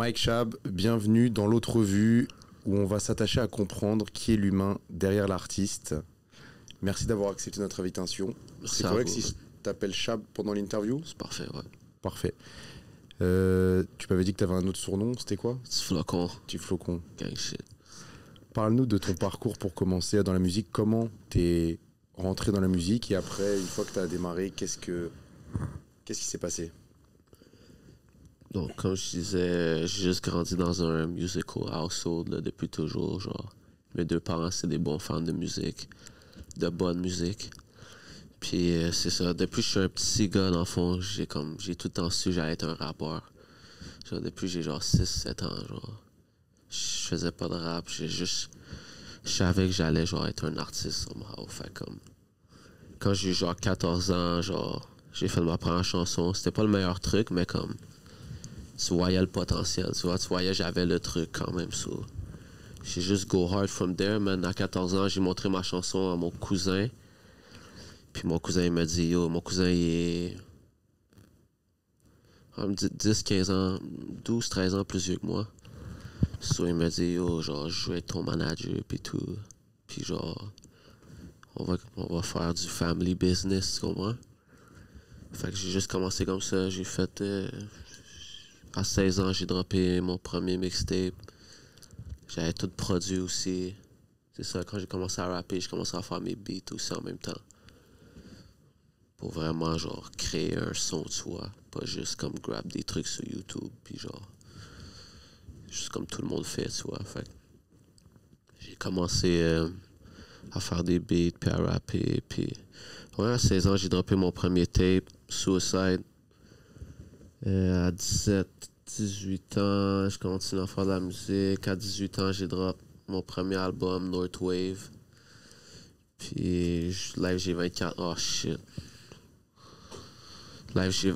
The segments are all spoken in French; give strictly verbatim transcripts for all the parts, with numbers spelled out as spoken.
Mike Chab, bienvenue dans l'autre vue où on va s'attacher à comprendre qui est l'humain derrière l'artiste. Merci d'avoir accepté notre invitation. C'est correct si je t'appelle Chab pendant l'interview? C'est parfait, ouais. Parfait. Euh, tu m'avais dit que tu avais un autre surnom, c'était quoi? Petit flocon. Petit flocon. Gang shit. Parle-nous de ton parcours pour commencer dans la musique. Comment t'es rentré dans la musique et après, une fois que t'as démarré, qu'est-ce que qu'est-ce qui s'est passé? Donc, comme je disais, j'ai juste grandi dans un musical household là, depuis toujours. Genre, mes deux parents, c'est des bons fans de musique, de bonne musique. Puis euh, c'est ça, depuis que je suis un petit gars, dans le fond, j'ai comme j'ai tout le temps su que j'allais être un rappeur. Genre, depuis que j'ai genre six sept ans, genre, je faisais pas de rap, j'ai juste... Je savais que j'allais genre être un artiste somehow. Fait comme... Quand j'ai eu genre quatorze ans, genre, j'ai fait ma première chanson. C'était pas le meilleur truc, mais comme... Tu voyais le potentiel, tu vois, tu voyais j'avais le truc quand même, so. J'ai juste go hard from there, man. À quatorze ans, j'ai montré ma chanson à mon cousin. Puis mon cousin, il m'a dit, yo, mon cousin, il est... dix, quinze ans, douze, treize ans plus vieux que moi. So, il m'a dit, yo, genre, je vais être ton manager, puis tout. Puis genre, on va, on va faire du family business, tu comprends? Fait que j'ai juste commencé comme ça, j'ai fait... Euh, à seize ans, j'ai droppé mon premier mixtape. J'avais tout produit aussi. C'est ça, quand j'ai commencé à rapper, j'ai commencé à faire mes beats aussi en même temps. Pour vraiment, genre, créer un son, tu vois. Pas juste comme grab des trucs sur YouTube, puis genre... Juste comme tout le monde fait, tu vois. Fait j'ai commencé euh, à faire des beats, puis à rapper, puis... Ouais, à seize ans, j'ai droppé mon premier tape, Suicide. Euh, à dix-sept, dix-huit ans, je continue à faire de la musique. À dix-huit ans, j'ai drop mon premier album, Northwave. Puis live, j'ai vingt-quatre. Oh shit. Live, j'ai...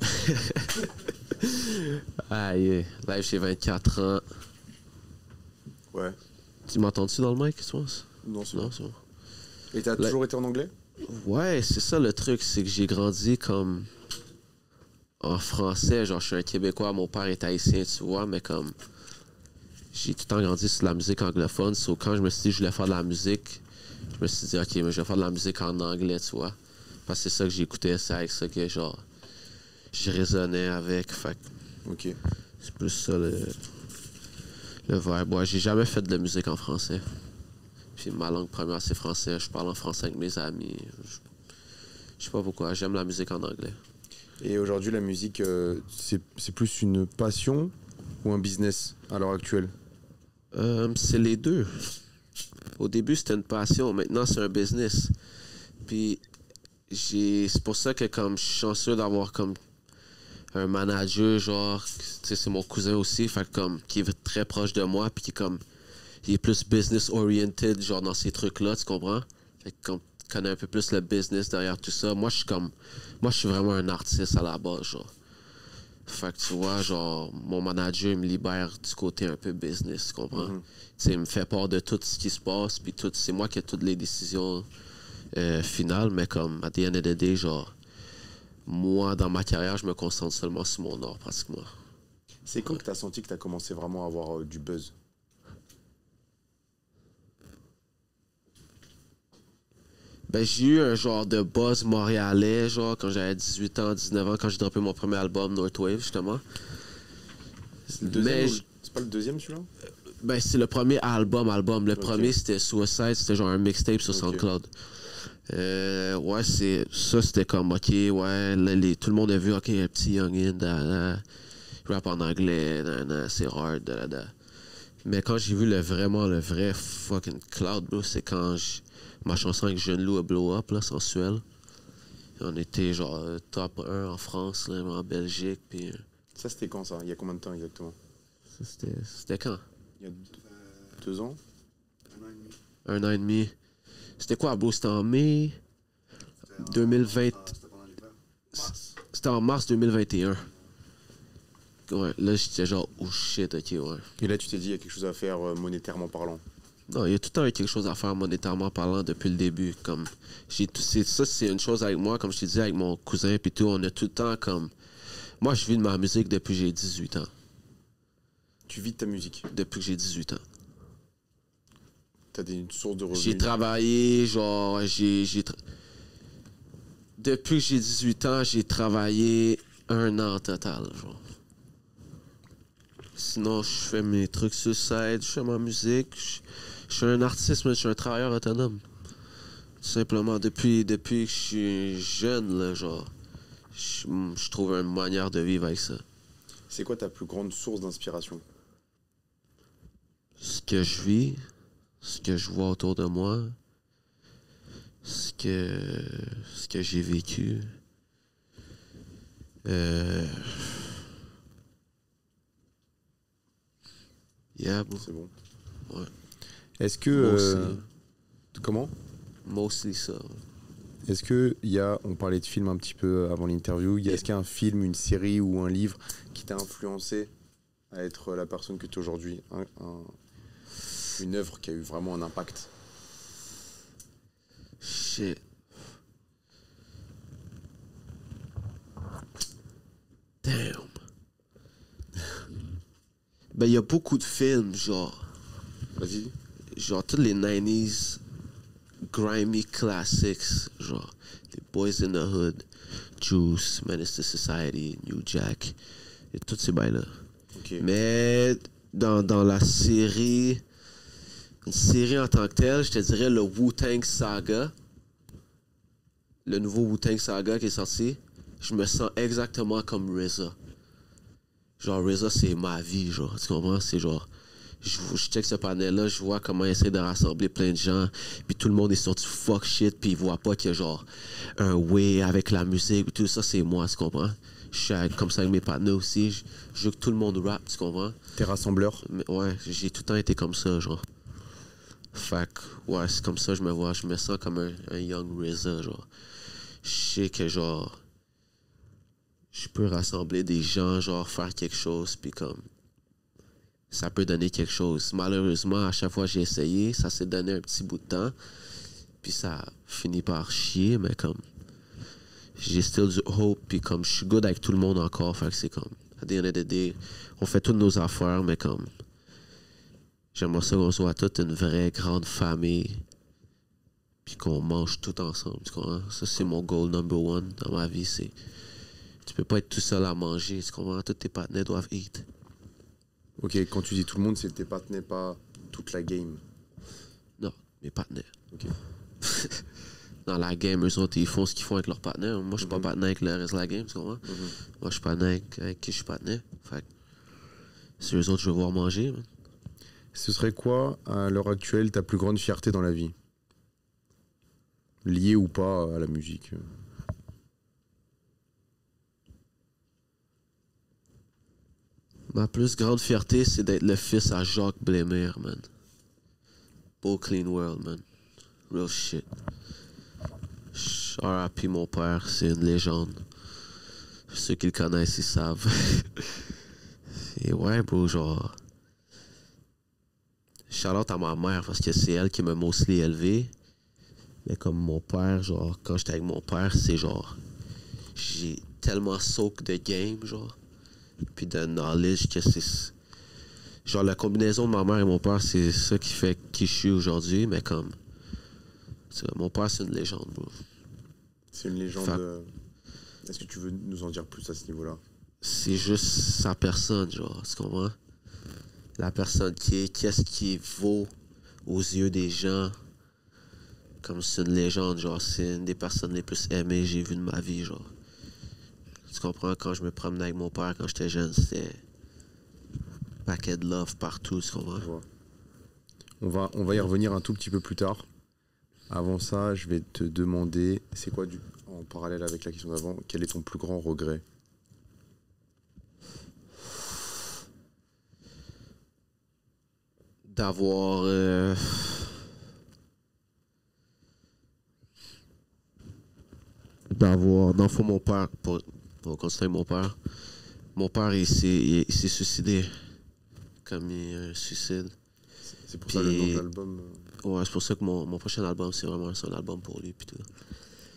ah yeah. Live, j'ai vingt-quatre ans. Ouais. Tu m'entends-tu dans le mic, tu penses? Non, c'est Non, bon. c'est bon. Et t'as toujours été en anglais? Ouais, c'est ça le truc, c'est que j'ai grandi comme... En français, genre je suis un Québécois, mon père est haïtien, tu vois, mais comme j'ai tout le temps grandi sur la musique anglophone, so quand je me suis dit que je voulais faire de la musique, je me suis dit ok, mais je vais faire de la musique en anglais, tu vois, parce que c'est ça que j'écoutais, c'est avec ça que genre je résonnais avec, fait ok. C'est plus ça le le vibe. Ouais, j'ai jamais fait de musique en français, puis ma langue première c'est français, je parle en français avec mes amis, je, je sais pas pourquoi, j'aime la musique en anglais. Et aujourd'hui, la musique, euh, c'est, c'est plus une passion ou un business à l'heure actuelle? Euh, c'est les deux. Au début, c'était une passion. Maintenant, c'est un business. Puis, j'ai... c'est pour ça que comme je suis chanceux d'avoir comme un manager, genre, tu sais, c'est mon cousin aussi, fait comme, qui est très proche de moi, puis qui comme, il est plus business oriented, genre, dans ces trucs-là, tu comprends? Fait que comme, connais un peu plus le business derrière tout ça. Moi, je suis comme... Moi, je suis vraiment un artiste à la base, genre. Fait que tu vois, genre, mon manager il me libère du côté un peu business, tu comprends? Mm-hmm. Tu sais, il me fait part de tout ce qui se passe, puis tout... C'est moi qui ai toutes les décisions euh, finales, mais comme, à the end of the day, genre... Moi, dans ma carrière, je me concentre seulement sur mon art, pratiquement. C'est quand ouais. que t'as senti que t'as commencé vraiment à avoir euh, du buzz? Ben, j'ai eu un genre de buzz montréalais, genre, quand j'avais dix-huit ans, dix-neuf ans, quand j'ai droppé mon premier album, Northwave, justement. C'est le deuxième, Mais c'est pas le deuxième, celui-là? Ben, c'est le premier album, album. Le okay. premier, c'était Suicide, c'était genre un mixtape sur okay. SoundCloud. Euh, ouais, c'est... Ça, c'était comme, OK, ouais, là, les, tout le monde a vu, OK, un petit youngin, da, da, rap en anglais, da, da, c'est hard, da, da, da. Mais quand j'ai vu le vraiment, le vrai fucking cloud, bro, c'est quand je... Ma chanson avec Jeune Loup a blow up, là, sensuelle. On était genre top un en France, là, en Belgique. Puis... Ça, c'était quand, ça? Il y a combien de temps exactement? Ça, c'était, c'était quand? Il y a deux ans? Un an et demi. Un an et demi. C'était quoi, bro? C'était en mai c'était deux mille vingt. En, c'était pendant l'hiver. Mars. C'était en mars deux mille vingt et un. Ouais, là, j'étais genre, oh shit, ok, ouais. Et là, tu t'es dit, il y a quelque chose à faire euh, monétairement parlant? Non, il y a tout le temps eu quelque chose à faire monétairement parlant depuis le début. Comme, j'ai tout, c'est, ça, c'est une chose avec moi, comme je te disais, avec mon cousin, puis tout, on a tout le temps comme... Moi, je vis de ma musique depuis que j'ai dix-huit ans. Tu vis de ta musique. Depuis que j'ai dix-huit ans. T'as des une source de revenus. J'ai travaillé, genre, j'ai... j'ai tra... Depuis que j'ai dix-huit ans, j'ai travaillé un an en total, genre. Sinon, je fais mes trucs sur le site, je fais ma musique. Je, je suis un artiste, mais je suis un travailleur autonome. Tout simplement, depuis, depuis que je suis jeune, là, genre, je, je trouve une manière de vivre avec ça. C'est quoi ta plus grande source d'inspiration? Ce que je vis, ce que je vois autour de moi, ce que, ce que j'ai vécu. Euh... Yeah, bon. C'est bon. Ouais. Est-ce que... Mostly. euh, Comment? Mostly ça. Est-ce que il y a, on parlait de films un petit peu avant l'interview, est-ce qu'il y a un film, une série ou un livre qui t'a influencé à être la personne que tu es aujourd'hui? un, un, Une œuvre qui a eu vraiment un impact? Shit. Damn. Ben, il y a beaucoup de films, genre. Vas-y. Genre, tous les nineties grimy classics, genre, les Boys in the Hood, Juice, Menace to Society, New Jack, et tous ces bails-là. Okay. Mais dans, dans la série, une série en tant que telle, je te dirais le Wu-Tang Saga, le nouveau Wu-Tang Saga qui est sorti, je me sens exactement comme R Z A. Genre, R Z A, c'est ma vie, genre, tu comprends? C'est genre... Je, je check ce panel-là, je vois comment il essaie de rassembler plein de gens, puis tout le monde est sur du fuck shit, puis il voit pas qu'il y a genre un way avec la musique, tout ça, c'est moi, tu comprends? Je suis comme ça avec mes partenaires aussi, je, je veux que tout le monde rappe, tu comprends? T'es rassembleur? Mais ouais, j'ai tout le temps été comme ça, genre. Fait que, ouais, c'est comme ça je me vois, je me sens comme un, un young R Z A, genre. Je sais que, genre, je peux rassembler des gens, genre, faire quelque chose, puis comme... ça peut donner quelque chose. Malheureusement, à chaque fois que j'ai essayé, ça s'est donné un petit bout de temps. Puis ça finit par chier, mais comme... j'ai still du hope, puis comme je suis good avec tout le monde encore, fait que c'est comme... à the end of the day, on fait toutes nos affaires, mais comme... j'aimerais ça qu'on soit toute une vraie grande famille, puis qu'on mange tout ensemble, tu comprends? Ça, c'est mon goal number one dans ma vie, c'est... tu peux pas être tout seul à manger, tu comprends? Tous tes partenaires doivent eat. Ok, quand tu dis tout le monde, c'est tes partenaires, pas toute la game. Non, mes partenaires. Ok. Dans la game, eux autres, ils font ce qu'ils font avec leurs partenaires. Moi, je suis Mm-hmm. pas partenaire avec le reste de la game, tu comprends? Mm-hmm. Moi, je suis partenaire avec, avec qui je suis partenaire. Fait que c'est eux autres que je veux voir manger, man. Ce serait quoi, à l'heure actuelle, ta plus grande fierté dans la vie? Liée ou pas à la musique? Ma plus grande fierté, c'est d'être le fils à Jacques Blémire, man. Beau Clean World, man. Real shit. R I P mon père, c'est une légende. Ceux qui le connaissent, ils savent. Et ouais, bro, genre... shout-out à ma mère, parce que c'est elle qui m'a mostly élevé. Mais comme mon père, genre, quand j'étais avec mon père, c'est genre... j'ai tellement soak de game, genre. Puis de knowledge que c'est... genre, la combinaison de ma mère et mon père, c'est ça qui fait qui je suis aujourd'hui, mais comme... c'est, mon père, c'est une légende, bro. C'est une légende... Fa- euh, Est-ce que tu veux nous en dire plus à ce niveau-là? C'est juste sa personne, genre, tu comprends? La personne qui est... qu'est-ce qui vaut aux yeux des gens. Comme c'est une légende, genre, c'est une des personnes les plus aimées que j'ai vues de ma vie, genre. Tu comprends? Quand je me promenais avec mon père quand j'étais jeune, c'était... paquet de love partout, tu comprends? Je vois. On va, on va y revenir un tout petit peu plus tard. Avant ça, je vais te demander, c'est quoi, du, en parallèle avec la question d'avant, quel est ton plus grand regret? D'avoir... Euh... d'avoir... dans le fond, mon père... pour, pour continuer avec mon père, mon père, il s'est, il, il s'est suicidé. Comme il y a un suicide. C'est pour Puis- ça le nom de l'album. euh, Ouais, c'est pour ça que mon, mon prochain album, c'est vraiment un album pour lui, pis tout.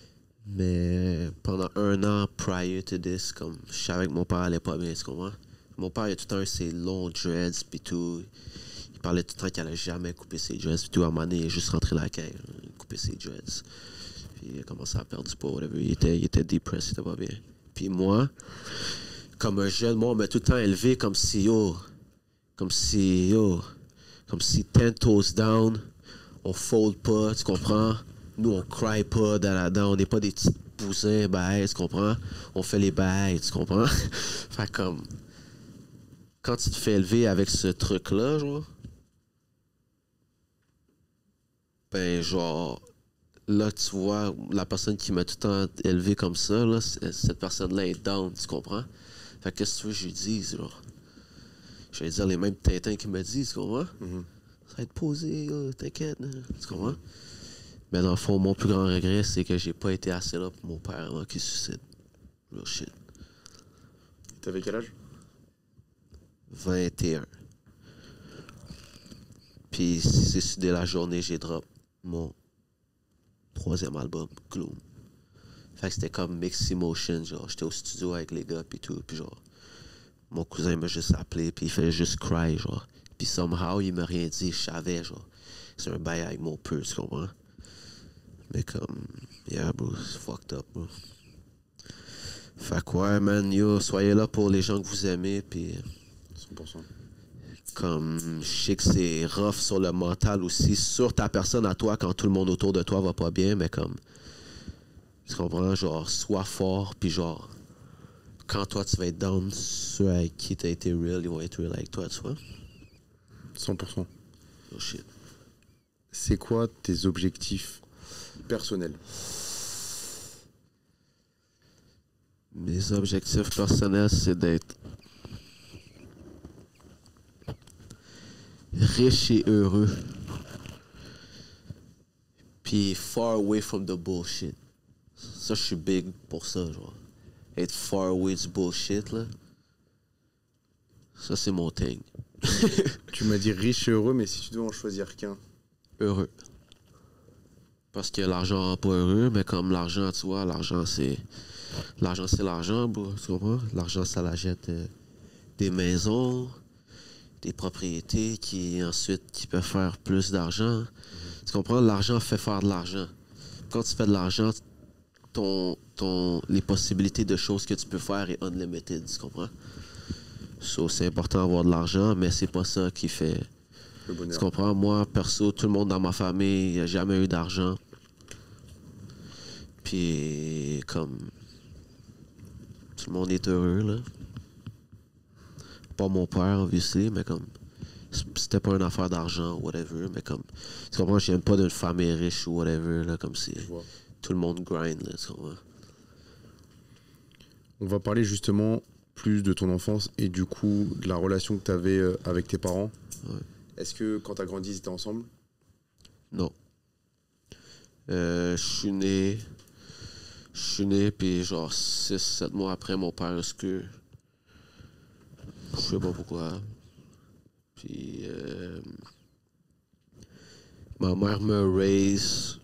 Mais pendant un an, prior to this, comme je savais que mon père allait pas bien, tu comprends? Mon père, il a tout le temps eu ses longs dreads, puis tout. Il parlait tout le temps qu'il allait jamais couper ses dreads, puis tout. À un moment donné, il est juste rentré la caille, il a coupé ses dreads. Puis il a commencé à perdre du poids, whatever. Il était, il était depressed, il était pas bien. Puis moi, comme un jeune, moi, on m'a tout le temps élevé comme si, yo, comme si, yo, comme si ten toes down, on fold pas, tu comprends? Nous, on cry pas dans on n'est pas des petits pousins, bails, tu comprends? On fait les bails, tu comprends? Fait comme, quand tu te fais élever avec ce truc-là, genre, ben, genre, là, tu vois, la personne qui m'a tout le temps élevé comme ça, là, cette personne-là est down, tu comprends? Fait que qu'est-ce que tu veux que je lui dise, genre? Je vais dire les mêmes tintins qu'il m'a dit, tu comprends? Mm-hmm. Ça va être posé, là, t'inquiète, tu comprends? Mais dans le fond, mon plus grand regret, c'est que j'ai pas été assez là pour mon père avant qu'il se suicide. Real shit. T'avais quel âge? vingt et un. Puis c'est sur dès la journée, j'ai drop mon troisième album, Gloom. Fait que c'était comme mixed emotion, genre, j'étais au studio avec les gars, puis tout, puis genre, mon cousin m'a juste appelé, puis il fallait juste cry, genre. Puis somehow, il m'a rien dit, je savais, genre. C'est un bail avec mon peu, tu comprends? Mais comme, yeah, bro, c'est fucked up, bro. Fait que ouais, man, yo, soyez là pour les gens que vous aimez, puis cent pour cent. Comme, je sais que c'est rough sur le mental aussi, sur ta personne à toi, quand tout le monde autour de toi va pas bien, mais comme, tu comprends, genre, sois fort, puis genre, quand toi tu vas être down, ceux avec qui t'as été real, ils vont être real avec toi, tu vois? cent pour cent. Oh shit. C'est quoi tes objectifs personnels? Mes objectifs personnels, c'est d'être riche et heureux. Puis far away from the bullshit. Ça, je suis big pour ça, genre. Être far away du bullshit, là. Ça, c'est mon thing. Tu m'as dit riche et heureux, mais si tu devais en choisir qu'un? Heureux. Parce que l'argent rend pas heureux, mais comme l'argent, tu vois, l'argent, c'est... L'argent, c'est l'argent, bro, tu comprends? L'argent, ça l'achète euh, des maisons, des propriétés qui, ensuite, qui peuvent faire plus d'argent. Mm-hmm. Tu comprends? L'argent fait faire de l'argent. Quand tu fais de l'argent, ton, ton, les possibilités de choses que tu peux faire est unlimited, tu comprends? So, c'est important d'avoir de l'argent, mais c'est pas ça qui fait... Le bonheur. Tu comprends? Moi, perso, tout le monde dans ma famille, il n'y a jamais eu d'argent. Puis, comme... Tout le monde est heureux, là. Pas mon père, obviously, mais comme... C'était pas une affaire d'argent, whatever, mais comme... Tu comprends? Je viens pas d'une famille riche ou whatever, là, comme si... Tout le monde grind, là, tu comprends? On va parler justement plus de ton enfance et du coup de la relation que tu avais avec tes parents. Ouais. Est-ce que quand tu as grandi, ils étaient ensemble? Non. Euh, je suis né... Je suis né, puis genre six sept mois après, mon père, est-ce que... Je sais pas pourquoi. Puis... Euh... Ma mère me raise.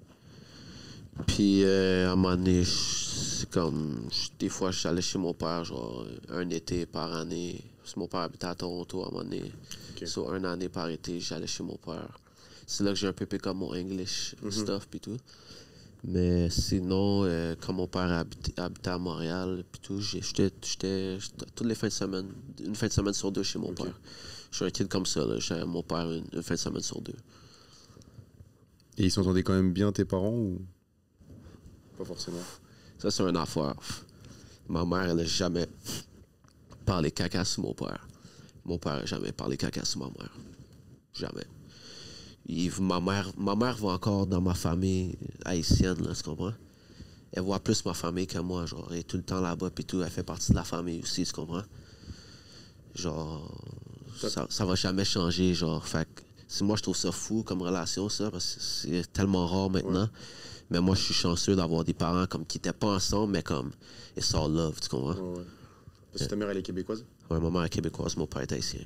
Puis euh, à un moment donné, c'est comme... Des fois, j'allais chez mon père, genre un été par année. Parce que mon père habitait à Toronto à un moment donné. Okay. So, une année par été, j'allais chez mon père. C'est là que j'ai un peu piqué comme mon English mm-hmm. stuff, puis tout. Mais sinon, euh, quand mon père habitait, habitait à Montréal, puis tout, j'étais, j'étais, j'étais toutes les fins de semaine, une fin de semaine sur deux chez mon okay. père. Je suis un kid comme ça, là. J'ai mon père une, une fin de semaine sur deux. Et ils s'entendaient quand même bien, tes parents, ou pas forcément? Ça, c'est une affaire. Ma mère, elle n'a jamais parlé caca sur mon père. Mon père n'a jamais parlé caca sur ma mère. Jamais. Il, ma, mère, ma mère va encore dans ma famille haïtienne, là, tu comprends? Elle voit plus ma famille que moi, genre, elle est tout le temps là-bas, puis tout, elle fait partie de la famille aussi, tu comprends? Genre, ça, ça va jamais changer, genre, fait que, moi, je trouve ça fou comme relation, ça, parce que c'est tellement rare maintenant. Ouais. Mais moi, je suis chanceux d'avoir des parents comme qui n'étaient pas ensemble, mais comme, it's all love, tu comprends? Ouais, ouais. Parce que ta mère, elle est québécoise? Ouais, ma mère est québécoise, mon père est haïtien.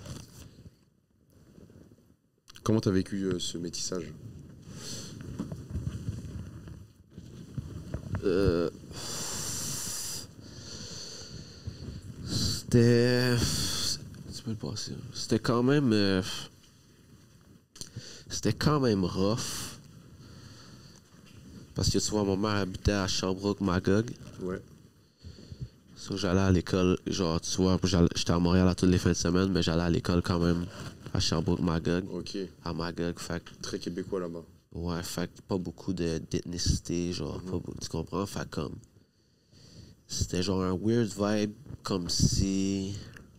Comment t'as vécu euh, ce métissage? Euh... C'était. Tu peux le passer. C'était quand même. Euh... C'était quand même rough. Parce que tu vois, ma mère habitait à Sherbrooke-Magog. Ouais. So, j'allais à l'école, genre, tu vois, j'étais à Montréal à toutes les fins de semaine, mais j'allais à l'école quand même à Sherbrooke-Magog. Ok. À Magog, fait que- Très québécois là-bas. Ouais, fait que pas beaucoup de- d'ethnicité, genre, Mhm. pas beaucoup, tu comprends? Fait comme. C'était genre un weird vibe, comme si.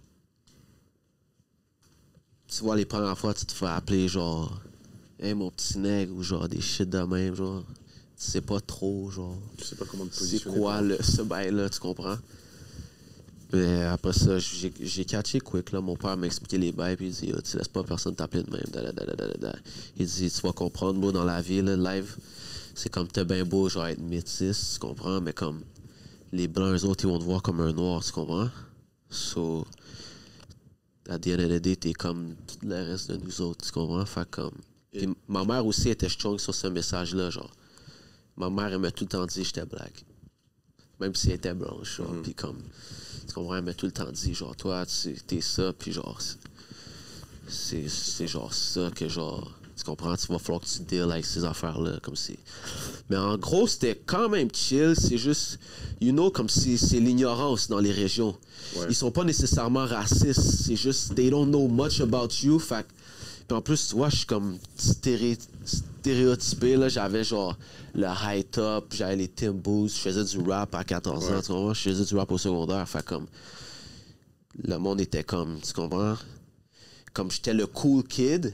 Tu vois, les premières fois, tu te fais appeler, genre, hey, mon petit nègre, ou genre des shit de même, genre. Tu sais pas trop, genre. Tu sais pas comment te C'est positionner. quoi le, ce bail-là, tu comprends? Mais après ça, j'ai j'ai catché quick, là. Mon père m'a expliqué les bails, puis il dit, oh, tu laisses pas personne t'appeler de même. Da, da, da, da, da, da. Il dit, tu vas comprendre, moi, dans la vie, là, live, c'est comme t'es bien beau, genre, être métis, tu comprends? Mais comme les blancs, eux autres, ils vont te voir comme un noir, tu comprends? So, at the end of the day, t'es comme tout le reste de nous autres, tu comprends? Fait comme. Et- Puis ma mère aussi était strong sur ce message-là, genre. Ma mère, elle m'a tout le temps dit que j'étais black. Même si elle était blanche, genre. Mhm. Puis comme. Tu comprends? Elle m'a tout le temps dit, genre, toi, tu t'es ça, puis genre. C'est c'est genre ça que, genre. Tu comprends? Tu vas falloir que tu deals avec ces affaires-là, comme si. Mais en gros, c'était quand même chill. C'est juste, you know, comme si c'est l'ignorance dans les régions. Ouais. Ils sont pas nécessairement racistes. C'est juste, they don't know much about you. Fait que- puis en plus, tu vois, je suis comme stéréo- stéréotypé, là. J'avais genre le high top, j'avais les Timbos, je faisais du rap à quatorze ans, Ouais. tu comprends? Je faisais du rap au secondaire. Fait comme, le monde était comme, tu comprends? Comme j'étais le cool kid.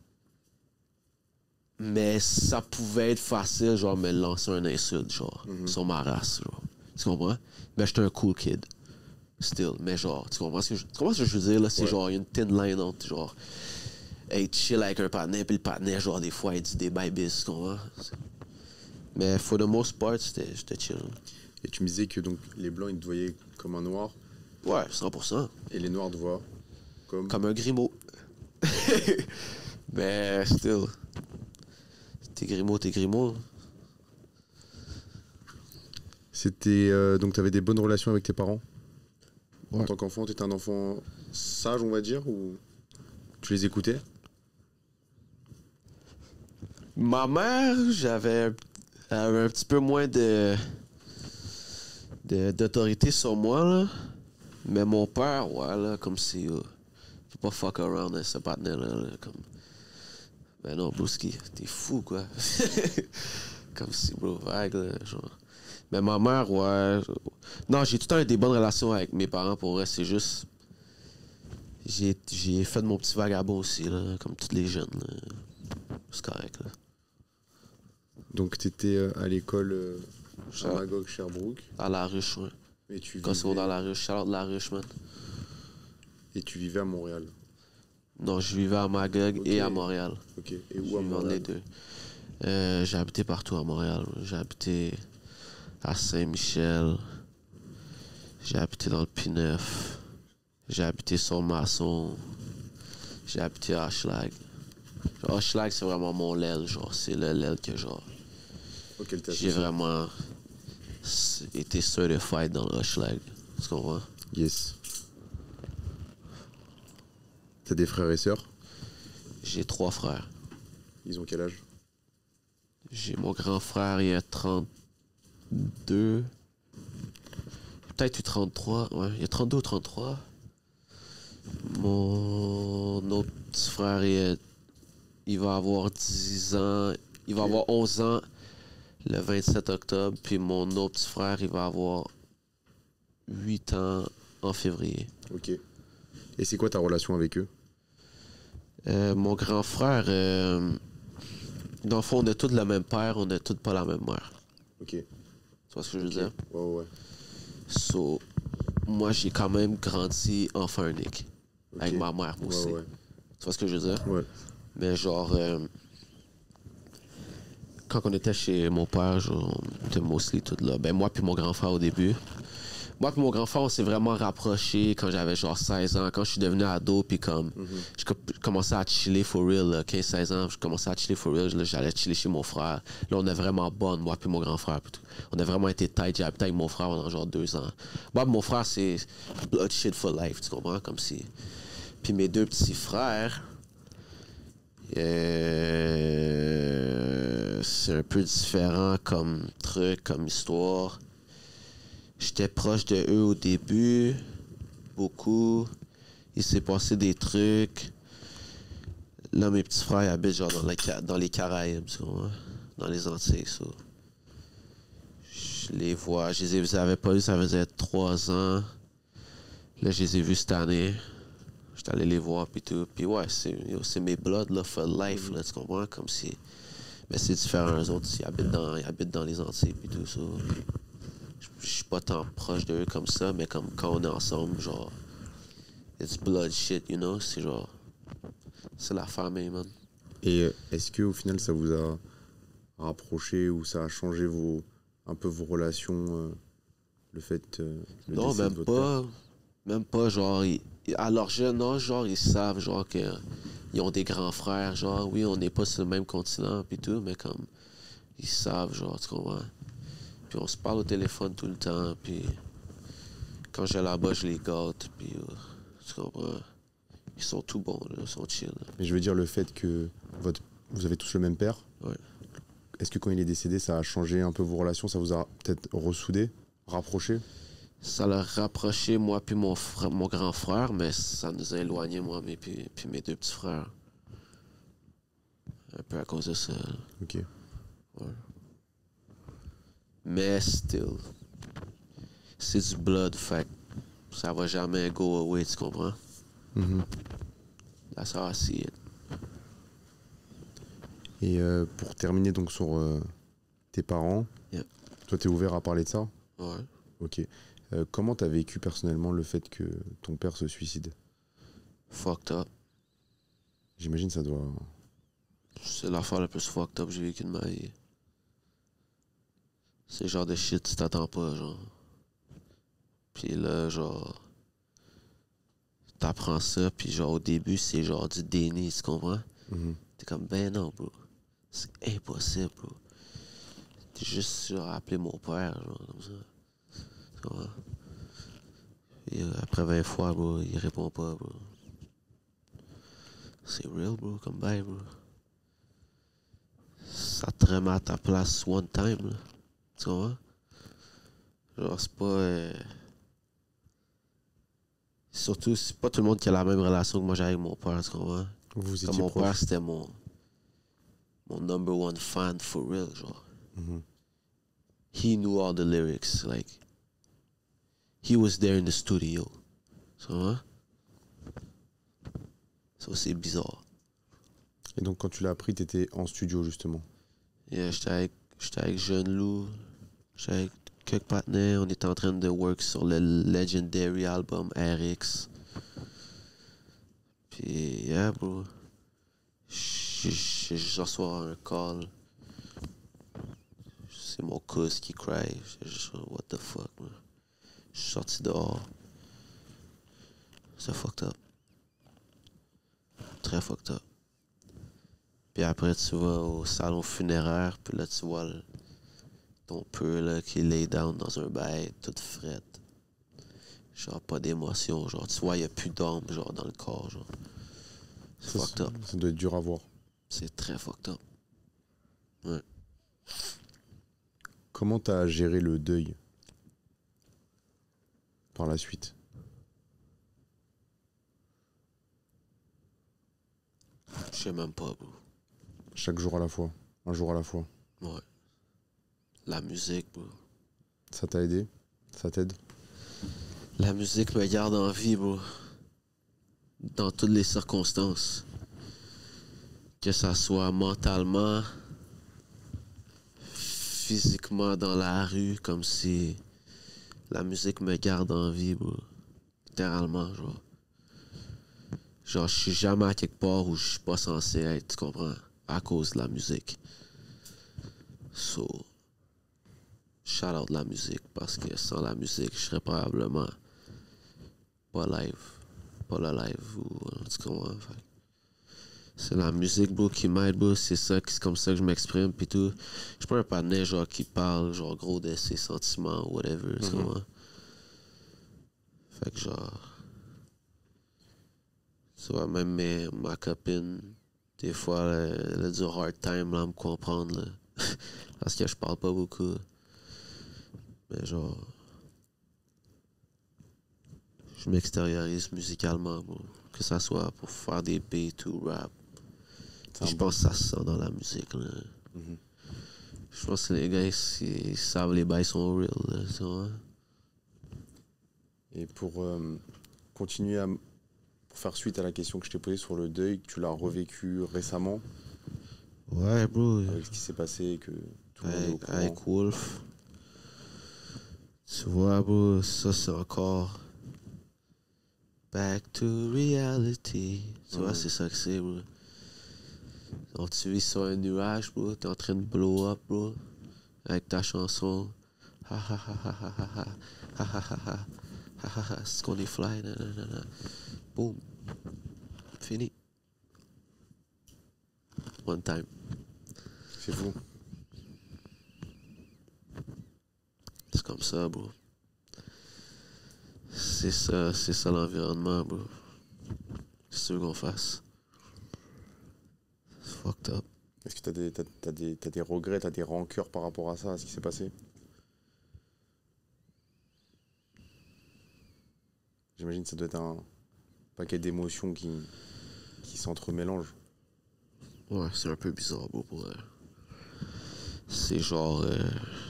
Mais ça pouvait être facile, genre, me lancer un insulte, genre, sur ma race, genre. Tu comprends? Mais j'étais un cool kid. Still. Mais genre, tu comprends ce que je, tu comprends ce que je veux dire, là? C'est Ouais. genre, il y a une thin line entre, genre, hey, chill avec un partenaire, puis le partenaire, genre, des fois, il dit des babies, tu comprends? Mais for the most part, c'était j'étais chill. Et tu me disais que donc les blancs ils te voyaient comme un noir Ouais, cent pour cent. et les noirs te voient comme. Comme un grimaud. Mais still. T'es grimaud, t'es grimaud. C'était euh, donc tu avais des bonnes relations avec tes parents. En Ouais. tant qu'enfant, tu étais un enfant sage, on va dire, ou tu les écoutais? Ma mère, j'avais elle avait un petit peu moins de de- d'autorité sur moi, là. Mais mon père, ouais, là, comme si... Euh, faut pas fuck around avec ce partenaire-là, là, comme... Ben non, Bruski, t'es fou, quoi. Comme si, bro, vague, là, genre... Mais ma mère, ouais... Non, j'ai tout le temps eu des bonnes relations avec mes parents, pour vrai, c'est juste... J'ai j'ai fait de mon petit vagabond aussi, là, comme tous les jeunes, là. C'est correct, là. Donc tu étais à l'école euh, à Cher- Magog, Sherbrooke, À La Ruche, ouais. et tu Quand c'est dans vivais, La Ruche, Charlotte La Ruche, man. et tu vivais à Montréal. Non, je vivais à Magog Ok. et à Montréal. Ok. Et Je où à vivais entre Montréal? les deux. Euh, j'ai habité partout à Montréal. J'ai habité à Saint-Michel. J'ai habité dans le P neuf. J'ai habité sur Masson. J'ai habité à Hochelag. Genre, Hochelag, c'est vraiment mon l'aile, genre. C'est le l'aile que, genre, Auquel t'as j'ai associé. vraiment s- été certified dans le Hochelag. Tu comprends? Yes. T'as des frères et sœurs? J'ai trois frères. Ils ont quel âge? J'ai mon grand frère, il a trente-deux. Peut-être eu trente-trois. Ouais, il a trente-deux ou trente-trois. Mon autre petit frère, il, a- il va avoir dix ans. Il va Ok. avoir onze ans le vingt-sept octobre. Puis mon autre petit frère, il va avoir huit ans en février. Ok. Et c'est quoi ta relation avec eux? Euh, mon grand frère, euh, dans le fond, on a tous le même père, on n'a tous pas la même mère. Ok. Tu vois ce que je veux Ok. dire? Ouais, ouais. So, moi, j'ai quand même grandi enfant unique. Ok. Avec ma mère, moi aussi. Ouais, ouais. Tu vois ce que je veux dire? Ouais. Mais genre, euh, quand on était chez mon père, genre, on était mostly tout là. Ben moi puis mon grand frère au début. moi et mon grand frère, on s'est vraiment rapprochés quand j'avais genre seize ans. Quand je suis devenu ado, puis comme, mm-hmm. je co- commençais à chiller for real, quinze seize ans, je commençais à chiller for real. Là, j'allais chiller chez mon frère. Là, on est vraiment bon, moi et mon grand frère. Puis tout. On a vraiment été tight. J'ai habité avec mon frère pendant genre deux ans. Moi et mon frère, c'est blood shit for life, tu comprends? Comme si. Puis mes deux petits frères, euh, c'est un peu différent comme truc, comme histoire. J'étais proche de eux au début, beaucoup. Il s'est passé des trucs. Là, mes petits frères ils habitent genre dans les, dans les Caraïbes, tu vois, dans les Antilles. Ça. Je les vois, je les ai, avais pas vus, ça faisait trois ans. Là, je les ai vus cette année. J'étais allé les voir, puis tout. Puis ouais, c'est, c'est mes bloods, là, for life, là, tu comprends? Comme si... Mais c'est différent, eux autres, ils habitent dans, ils habitent dans les Antilles, puis tout ça. Je suis pas tant proche d'eux comme ça, mais comme quand on est ensemble, genre... It's blood shit, you know? C'est genre... C'est la famille, man. Et est-ce qu'au final, ça vous a rapproché ou ça a changé vos, un peu vos relations, euh, le fait... Euh, le non, même de pas. père? Même pas, genre... Ils, à leur jeune âge, genre, ils savent, genre, que... Ils ont des grands frères, genre, oui, on n'est pas sur le même continent, puis tout, mais comme... Ils savent, genre, tu comprends? Puis on se parle au téléphone tout le temps, puis... Quand je vais là-bas, je les gâte, puis... Euh, tu comprends? Ils sont tout bons, là, ils sont chill. Là. Mais je veux dire, le fait que votre... vous avez tous le même père, ouais. Est-ce que quand il est décédé, ça a changé un peu vos relations? Ça vous a peut-être ressoudé, rapproché? Ça l'a rapproché, moi puis mon, frère, mon grand frère, mais ça nous a éloignés, moi et puis, puis mes deux petits frères. Un peu à cause de ça. Ok. Ouais. Mais still, c'est du blood, fait ça va jamais go away, tu comprends? Mm-hmm. That's how I see it. Et euh, pour terminer donc sur euh, tes parents, yeah. Toi t'es ouvert à parler de ça? Ouais. Ok. Euh, comment t'as vécu personnellement le fait que ton père se suicide? Fucked up. J'imagine ça doit... C'est l'affaire la plus fucked up que j'ai vécu de ma vie. C'est le genre de shit tu t'attends pas, genre. Puis là, genre... T'apprends ça, puis genre au début, c'est genre du déni, tu comprends? Mm-hmm. T'es comme, ben non, bro. C'est impossible, bro. T'es juste genre appelé mon père, genre, comme ça. Tu comprends? Et euh, après vingt fois, bro, il répond pas, bro. C'est real, bro, comme bail, bro. Ça te remet à ta place one time, là. Tu comprends? Genre, c'est pas... Euh... Surtout, c'est pas tout le monde qui a la même relation que moi j'ai avec mon père, tu comprends? Vous étiez Comme mon proche. père, c'était mon... Mon number one fan, for real, genre. Mm-hmm. He knew all the lyrics, like... He was there in the studio. Tu comprends? Ça, c'est bizarre. Et donc quand tu l'as appris, t'étais en studio justement? Yeah, j'étais avec, j'étais avec Jeune Loup, j'étais avec quelques partenaires, on était en train de work sur le legendary album R X. Puis, yeah, bro. J'ai juste reçu un call. C'est mon cousin qui cry. J'ai juste what the fuck, man. Je suis sorti dehors. C'est fucked up. Très fucked up. Puis après, tu vas au salon funéraire, puis là, tu vois le, ton peu là, qui lay down dans un bail, toute frette. Genre, pas d'émotion. Genre, tu vois, il n'y a plus d'âme, genre, dans le corps, genre. C'est ça, fucked up. Ça doit être dur à voir. C'est très fucked up. Ouais. Comment t'as géré le deuil par la suite? Je sais même pas, bro. Chaque jour à la fois, un jour à la fois. Ouais. La musique, bro. Ça t'a aidé? Ça t'aide? La musique me garde en vie, bro. Dans toutes les circonstances. Que ça soit mentalement, physiquement dans la rue, comme si la musique me garde en vie, bro. Littéralement, genre. Genre, je suis jamais à quelque part où je suis pas censé être, tu comprends? À cause de la musique. So, shout out la musique parce que sans la musique, je serais probablement pas live. Pas le live ou en tout cas, c'est la musique, bro, qui m'aide, bro. C'est ça, c'est comme ça que je m'exprime, pis tout. Je peux pas partenaire, genre, qui parle, genre, gros, de ses sentiments, whatever, tu Mm-hmm. vois. Fait que, genre... Tu vois, même mes, ma copine, des fois, elle, elle a du hard time, là, à me comprendre, là. Parce que je parle pas beaucoup. Mais, genre... Je m'extériorise musicalement, bro. Que ça soit pour faire des beats ou rap. Je pense que ça se sent dans la musique, là. Mm-hmm. Je pense que les gars, ils, ils savent les bails sont real, là, tu vois. Et pour euh, continuer à... Pour faire suite à la question que je t'ai posée sur le deuil, tu l'as revécu récemment Ouais, bro. avec ce qui s'est passé, que tout le monde est au Avec, courant. avec Wolf. Tu vois, bro, ça c'est encore... Back to reality. Tu vois, Mm. c'est ça que c'est, bro. Donc tu vis sur un nuage, bro, t'es en train de blow up, bro. Avec ta chanson. Ha ha ha ha ha ha ha. Ha ha ha ha. Ha ha ha. C'est qu'on est fly, nanana. Boom. Fini. One time. C'est fou. C'est comme ça, bro. C'est ça, c'est ça l'environnement, bro. C'est ce qu'on fasse. C'est fucked up. Est-ce que t'as des, t'as, t'as des, t'as des regrets, t'as des rancœurs par rapport à ça, à ce qui s'est passé? J'imagine que ça doit être un paquet d'émotions qui, qui s'entremélangent. Ouais, c'est un peu bizarre, bro, pour elle. C'est genre... Euh...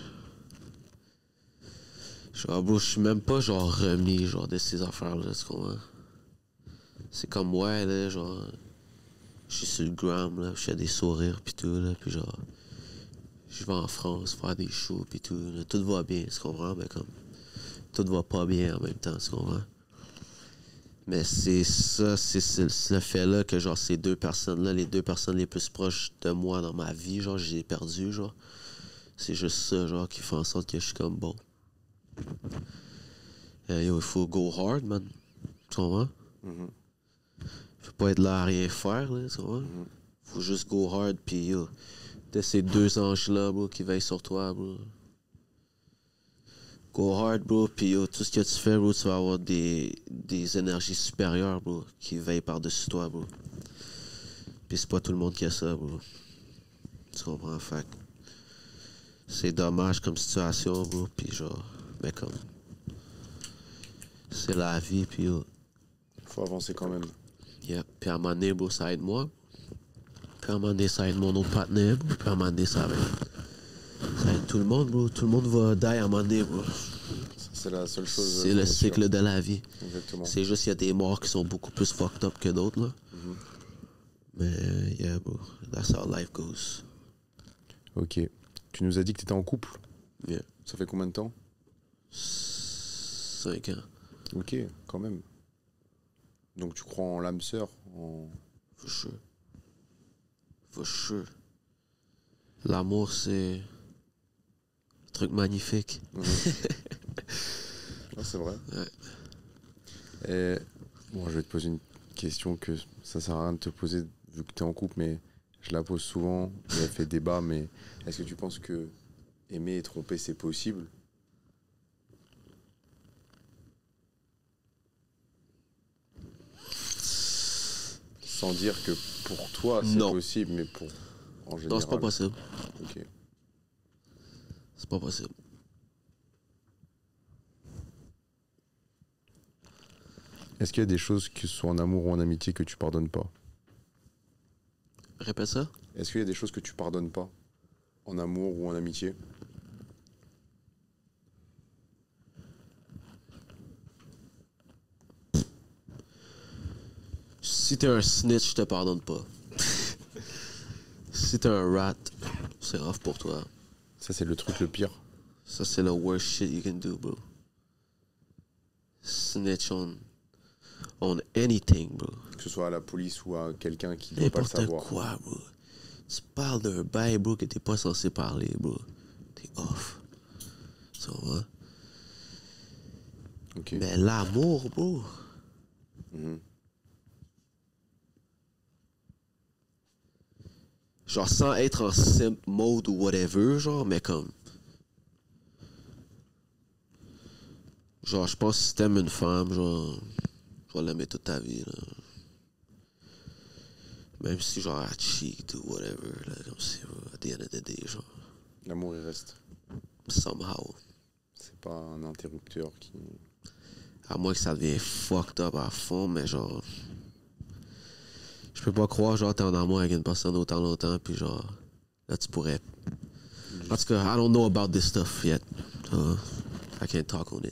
Genre, bro, je suis même pas, genre, remis, genre, de ces affaires-là, tu comprends? C'est comme, ouais, là, genre... Je suis sur le gram, là, je fais des sourires, pis tout, là, pis genre... Je vais en France faire des shows, pis tout, là, tout va bien, tu comprends? Mais comme... Tout va pas bien en même temps, tu comprends? Mais c'est ça, c'est ce fait-là que, genre, ces deux personnes-là, les deux personnes les plus proches de moi dans ma vie, genre, j'ai perdu, genre. C'est juste ça, genre, qui fait en sorte que je suis comme, bon... Euh, yo, il faut go hard, man. Tu comprends? Mm-hmm. Faut pas être là à rien faire, là, tu comprends? Mm-hmm. Faut juste go hard, pis yo, t'as ces deux anges-là, bro, qui veillent sur toi, bro. Go hard, bro, pis yo, tout ce que tu fais, bro, tu vas avoir des, des énergies supérieures, bro, qui veillent par-dessus toi, bro. Pis c'est pas tout le monde qui a ça, bro. Tu comprends? Fait que c'est dommage comme situation, bro, pis genre, mais comme... C'est la vie, pis yo... Faut avancer quand même. Yeah. Puis à un moment donné, bro, ça aide moi. Puis à un moment donné, ça aide mon autre partenaire, bro. Puis à un moment donné, ça aide, ça aide tout le monde, bro. Tout le monde va die à un moment donné, bro. Ça, c'est la seule chose. C'est le cycle sûr. De la vie. Exactement. C'est juste qu'il y a des morts qui sont beaucoup plus fucked up que d'autres, là. Mm-hmm. Mais, yeah, bro. That's how life goes. Ok. Tu nous as dit que tu étais en couple. Yeah. Ça fait combien de temps? Cinq ans. Ok, quand même. Donc tu crois en l'âme sœur en... For sure. For sure. L'amour, c'est un truc magnifique. Mmh. Non, c'est vrai. Ouais. Et, bon, je vais te poser une question que ça sert à rien de te poser vu que tu es en couple, mais je la pose souvent. Et elle fait débat, mais est-ce que tu penses que aimer et tromper, c'est possible? Sans dire que pour toi, c'est Non. possible, mais pour en général. Non, c'est pas possible. Ok. C'est pas possible. Est-ce qu'il y a des choses, que ce soit en amour ou en amitié, que tu pardonnes pas? Répète ça. Est-ce qu'il y a des choses que tu pardonnes pas en amour ou en amitié? Si t'es un snitch, je te pardonne pas. Si t'es un rat, c'est rough pour toi. Ça, c'est le truc le pire. Ça, c'est le worst shit you can do, bro. Snitch on, on anything, bro. Que ce soit à la police ou à quelqu'un qui ne doit pas le N'importe savoir. quoi, bro. Tu parles d'un bail, bro, que t'es pas censé parler, bro. T'es off. Tu vois? Okay. Mais l'amour, bro. Mm-hmm. Genre, sans être en simp mode ou whatever, genre, mais comme... Genre, je pense que si t'aimes une femme, genre... Je vais l'aimer toute ta vie, là. Même si, genre, elle cheat ou whatever, là, comme si, at the end of the day, genre... L'amour, il reste. Somehow. C'est pas un interrupteur qui... À moins que ça devienne fucked up à fond, mais genre... Je peux pas croire, genre, t'es en amour avec une personne autant longtemps, puis genre... Là, tu pourrais... En tout cas, I don't know about this stuff yet. Uh, I can't talk on it.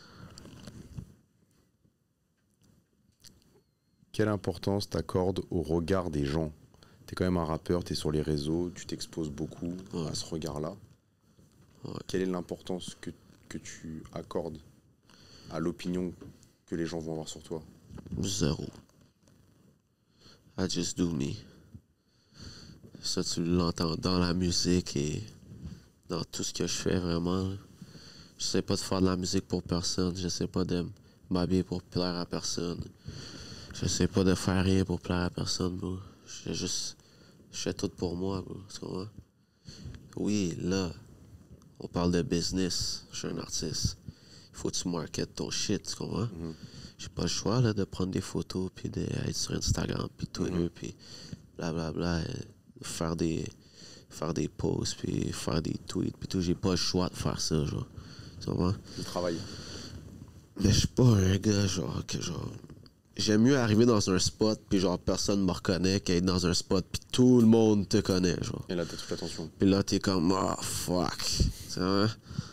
Quelle importance t'accordes au regard des gens? T'es quand même un rappeur, t'es sur les réseaux, tu t'exposes beaucoup ouais. à ce regard-là. Ouais. Quelle est l'importance que, que tu accordes à l'opinion que les gens vont avoir sur toi? Zéro. I just do me. Ça, tu l'entends dans la musique et dans tout ce que je fais, vraiment. Je sais pas de faire de la musique pour personne. Je sais pas de m'habiller pour plaire à personne. Je sais pas de faire rien pour plaire à personne, bro. Je juste... Je fais tout pour moi, bro. Tu comprends? Oui, là, on parle de business. Je suis un artiste. Il faut que tu marketes ton shit, tu comprends? Mm-hmm. J'ai pas le choix, là, de prendre des photos, puis d'être sur Instagram, puis Twitter, mm-hmm. puis blablabla, bla, bla, faire des... faire des posts, puis faire des tweets, puis tout. J'ai pas le choix de faire ça, genre. Tu comprends? Le travail. Mais je suis pas un gars, genre, que genre... J'aime mieux arriver dans un spot, puis genre, personne me reconnaît, qu'être dans un spot, puis tout le monde te connaît, genre. Et là, t'as toute l'attention. Puis là, t'es comme, oh, fuck. Tu vois?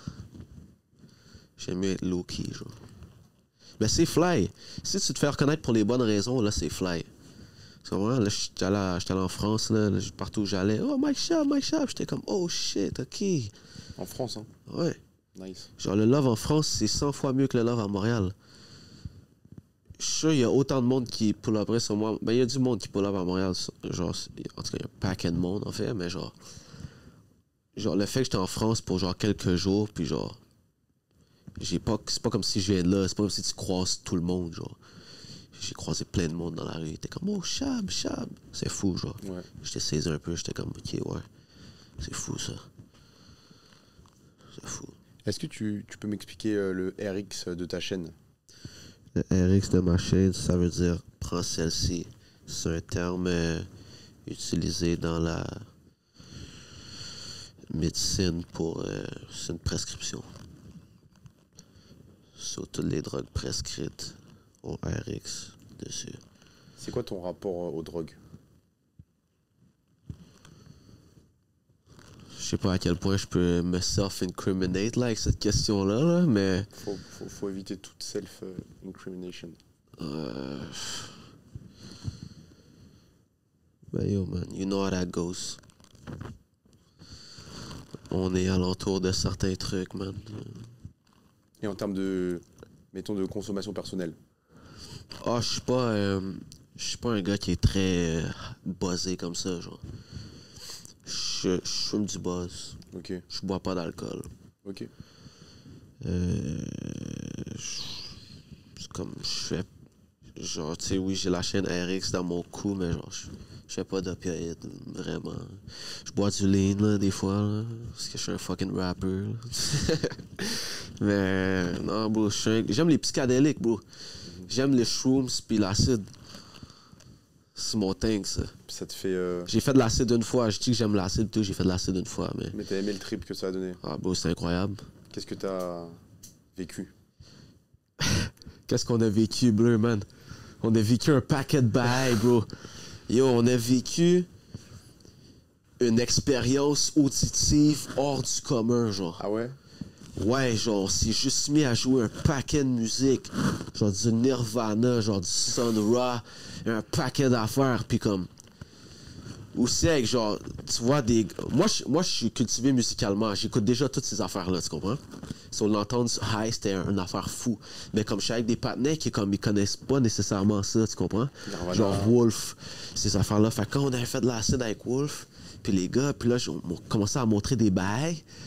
J'aime mieux être low-key, genre. Mais c'est fly. Si tu te fais reconnaître pour les bonnes raisons, là, c'est fly. Tu comprends? Là, j'étais allé, j'étais allé en France, là, là, partout où j'allais. Oh, Mike Schaap, Mike Schaap. J'étais comme, oh shit, ok. En France, hein? Ouais. Nice. Genre, le love en France, c'est cent fois mieux que le love à Montréal. Je suis sûr qu'il y a autant de monde qui pull uprait sur moi. Ben, il y a du monde qui pull up à Montréal. Genre, en tout cas, il y a un paquet de monde, en fait, mais genre... Genre, le fait que j'étais en France pour genre quelques jours, puis genre... J'ai pas... C'est pas comme si je viens de là, c'est pas comme si tu croises tout le monde, genre. J'ai croisé plein de monde dans la rue. T'es comme, oh, Schaap, Schaap. C'est fou, genre. Ouais. J'étais saisi un peu, j'étais comme, ok, ouais. C'est fou, ça. C'est fou. Est-ce que tu, tu peux m'expliquer euh, le R X de ta chaîne? Le R X de ma chaîne, ça veut dire « prends celle-ci ». C'est un terme euh, utilisé dans la médecine pour... Euh, c'est une prescription. Sur toutes les drogues prescrites ont R X dessus. C'est quoi ton rapport aux drogues? Je sais pas à quel point je peux me self-incriminate là, avec cette question-là, là, mais... Faut, faut, faut éviter toute self-incrimination. Euh... Ben yo, man, you know how that goes. On est alentour de certains trucs, man. Et en termes de, mettons, de consommation personnelle? Ah, oh, je suis pas... Euh, je suis pas un gars qui est très euh, buzzé comme ça, genre. Je, je fume du buzz. Ok. Je bois pas d'alcool. Ok. Euh, c'est comme, je fais... Genre, tu sais, oui, j'ai la chaîne R X dans mon cou, mais genre, je, je fais pas d'opioïdes, vraiment. Je bois du lean, là, des fois, là, parce que je suis un fucking rapper. Mais, non, bro, j'aime les psychédéliques, bro. J'aime les shrooms pis l'acide. C'est mon thing, ça. Ça te fait... Euh... J'ai fait de l'acide une fois. Je dis que j'aime l'acide, tout. J'ai fait de l'acide une fois, mais... Mais t'as aimé le trip que ça a donné? Ah, bro, c'est incroyable. Qu'est-ce que t'as vécu? Qu'est-ce qu'on a vécu, bleu, man? On a vécu un paquet de bails, bro. Yo, on a vécu une expérience auditive hors du commun, genre. Ah ouais? Ouais, genre, on s'est juste mis à jouer un paquet de musique. Genre du Nirvana, genre du Sun Ra, un paquet d'affaires, puis comme... Aussi avec, genre, tu vois, des... Moi, je, moi, je suis cultivé musicalement. J'écoute déjà toutes ces affaires-là, tu comprends? Si on l'entend high, c'était une affaire fou. Mais comme je suis avec des partenaires qui, comme, ils connaissent pas nécessairement ça, tu comprends? Nirvana. Genre Wolf, ces affaires-là. Fait que quand on avait fait de l'acide avec Wolf, puis les gars, puis là, on commençait à montrer des bails.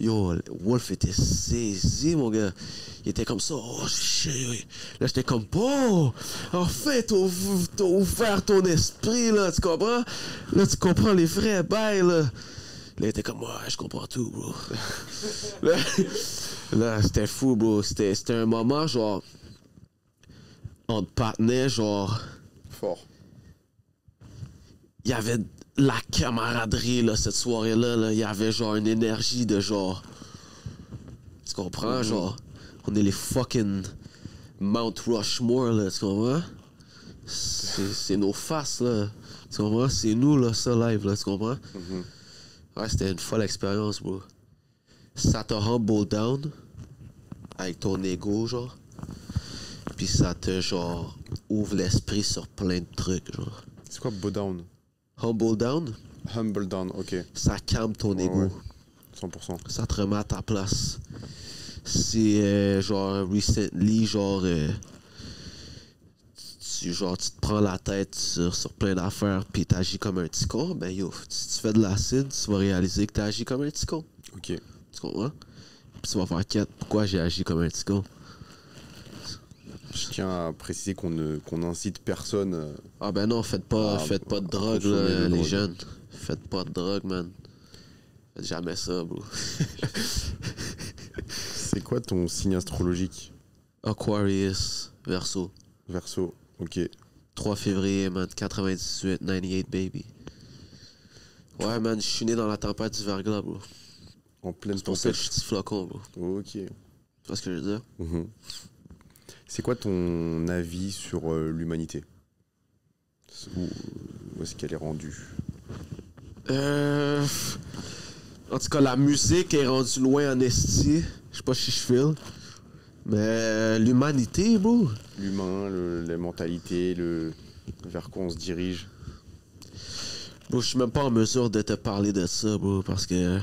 Yo, Wolf était saisi, mon gars. Il était comme ça. Oh, shit. Là, j'étais comme, oh, en fait, t'as ouv- t'as ouvert ton esprit, là, tu comprends? Là, tu comprends les vrais bails, là. Là, il était comme, ouais, je comprends tout, bro. là, là c'était fou, bro. C'était, c'était un moment, genre, on te partenait, genre, Fort. il y avait la camaraderie, là, cette soirée-là, là. Il y avait, genre, une énergie de, genre, tu comprends, Mhm. genre, on est les fucking Mount Rushmore, là, tu comprends? C'est, c'est nos faces, là, tu comprends? C'est nous, là, ça, live, là, tu comprends? Mhm. Ouais, c'était une folle expérience, bro. Ça te humble down avec ton ego, genre. Puis ça te, genre, ouvre l'esprit sur plein de trucs, genre. C'est quoi bow down? Humble down, Humble down, ok. ça calme ton Ouais, ego. ouais. cent pour cent. Ça te remet à ta place. C'est, euh, genre, recently, genre, euh, tu, genre, tu te prends la tête sur, sur plein d'affaires puis t'agis comme un petit con, ben yo, si tu fais de l'acide, tu vas réaliser que t'agis comme un petit con. Ok. Tu comprends? Puis tu vas faire quête, pourquoi j'ai agi comme un petit con? Je tiens à préciser qu'on ne qu'on n'incite personne. euh, Ah ben non, faites pas, Ah, faites pas de à drogue, consommer là, de les drogue. jeunes. Faites pas de drogue, man. Faites jamais ça, bro. C'est quoi ton signe astrologique? Aquarius, Verseau. Verseau, ok. trois février, man, quatre-vingt-dix-huit, quatre-vingt-dix-huit, baby. Ouais, man, je suis né dans la tempête du verglas, bro. En pleine C'est pour ça que tempête. je suis petit flocon, bro. Ok. Tu vois ce que je veux dire? Mhm. C'est quoi ton avis sur euh, l'humanité? Où, où est-ce qu'elle est rendue? Euh... En tout cas, la musique est rendue loin en esti. Je sais pas si je file. Mais euh, l'humanité, bro. L'humain, le- les mentalités, le... vers quoi on se dirige? Bro, je suis même pas en mesure de te parler de ça, bro, parce que...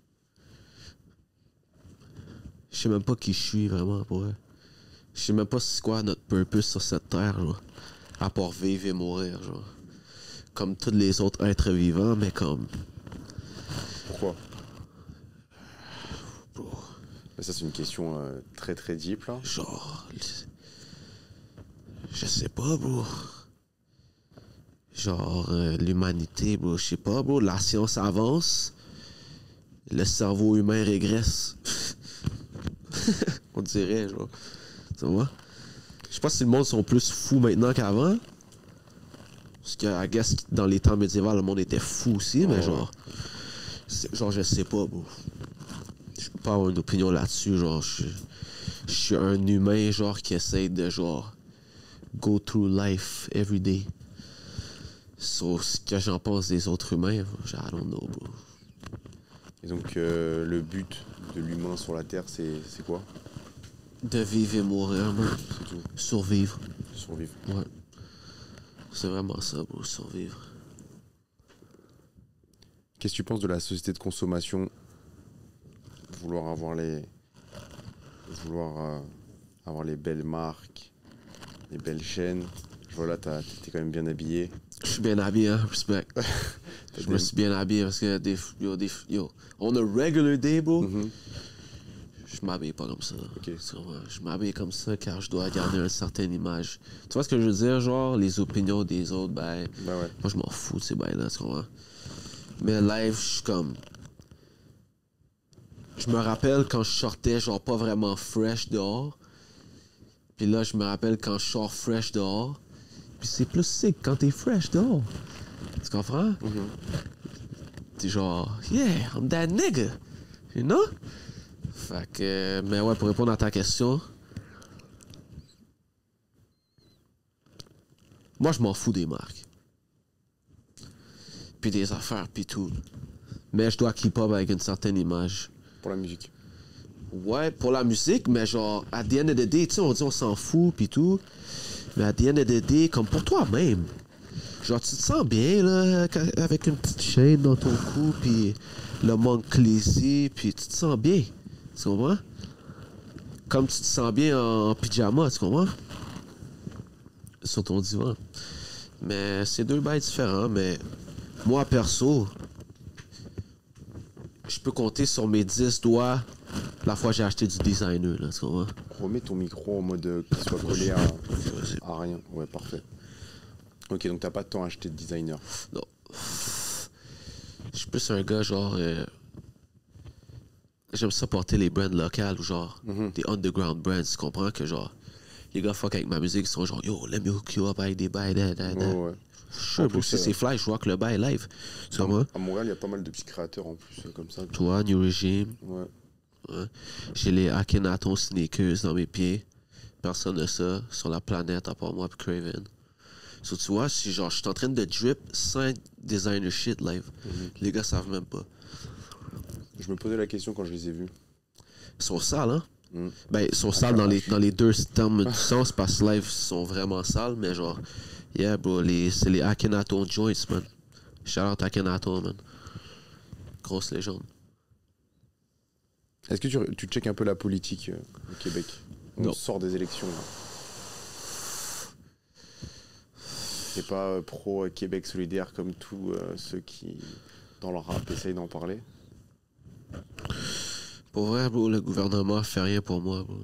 Je sais même pas qui je suis, vraiment, pour vrai. Je sais même pas c'est quoi notre purpose sur cette terre, genre. À part vivre et mourir, genre. Comme tous les autres êtres vivants, mais comme... Pourquoi? Bro, Mais ça, c'est une question euh, très très deep, là. genre... Je sais pas, bro. Genre, euh, l'humanité, bro, je sais pas, bro. La science avance. Le cerveau humain régresse. On dirait, genre. Tu vois? Je sais pas si le monde sont plus fous maintenant qu'avant. Parce que, I guess, dans les temps médiévaux, le monde était fou aussi, mais Ouais. genre... c'est- Genre, je sais pas, bro. Je peux pas avoir une opinion là-dessus, genre, je je suis un humain, genre, qui essaye de, genre, go through life every day. Sur ce que j'en pense des autres humains, genre, I don't know, bro. Et donc, euh, le but de l'humain sur la Terre, c'est c'est quoi? De vivre et mourir, man. C'est tout. Survivre. Survivre. Ouais. C'est vraiment ça, bro, survivre. Qu'est-ce que tu penses de la société de consommation? Vouloir avoir les... Vouloir euh, avoir les belles marques, les belles chaînes. Je vois là, t'as- t'es quand même bien habillé. Je suis bien habillé, hein, respect. T'as Je des- me suis bien habillé parce que des, yo, des, yo, on a regular day, bro. Mhm. Je m'habille pas comme ça. Ok. C'est vrai, je m'habille comme ça car je dois garder une certaine image. Tu vois ce que je veux dire, genre, les opinions des autres, ben, Bah ouais. moi je m'en fous de ces bails-là, tu comprends? Mais live, je suis comme... Je me rappelle quand je sortais, genre, pas vraiment fresh dehors. Puis là, je me rappelle quand je sors fresh dehors. Puis c'est plus sick quand t'es fresh dehors. Tu comprends? Mhm. T'es genre, yeah, I'm that nigga. You know? Fait que, mais ouais, pour répondre à ta question, moi, je m'en fous des marques. Puis des affaires, puis tout. Mais je dois keep up avec une certaine image. Pour la musique. Ouais, pour la musique, mais genre, at the end of the day, tu sais, on dit on s'en fout, puis tout. Mais at the end of the day, comme pour toi-même. Genre, tu te sens bien, là, avec une petite chaîne dans ton cou, puis le Monclazy, puis tu te sens bien. Tu comprends? Comme tu te sens bien en, en pyjama, tu comprends? Sur ton divan. Mais c'est deux bails différents, mais moi, perso, je peux compter sur mes dix doigts la fois que j'ai acheté du designer, là, tu comprends? Remets ton micro en mode euh, qu'il soit collé à, à rien. Ouais, parfait. Ok, donc t'as pas de temps à acheter de designer. Non. Je suis plus un gars genre... Euh, j'aime ça porter les brands locales ou genre Mhm. des underground brands, tu comprends? Que genre, les gars fuck avec ma musique, ils sont genre, yo, let me hook you up avec des bails, da, da, da. Ouais, ouais. Sure, En bro, plus, si euh, c'est fly, je rock le bail live. Tu comprends? À Montréal, il y a pas mal de petits créateurs en plus, euh, comme ça. Toi, New Regime. Ouais. Ouais. J'ai les Akhenaton sneakers dans mes pieds. Personne n'a ça sur la planète à part moi et Craven. So, tu vois, si genre, je suis en train de drip sans designer shit live. Mhm. Les gars savent même pas. Je me posais la question quand je les ai vus. Ils sont sales, hein? Mm. Ben, ils sont Ah, sales dans les, vache. dans les deux termes du sens parce que live, ils sont vraiment sales, mais genre, yeah, bro, les, c'est les Akhenaton joints, man. Shout out Akhenaton, man. Grosse légende. Est-ce que tu, tu checkes un peu la politique euh, au Québec? On Non. sort des élections. Là. T'es pas euh, pro euh, Québec solidaire comme tous euh, ceux qui, dans leur rap, essayent d'en parler? Pour vrai, bro, le gouvernement fait rien pour moi, bro.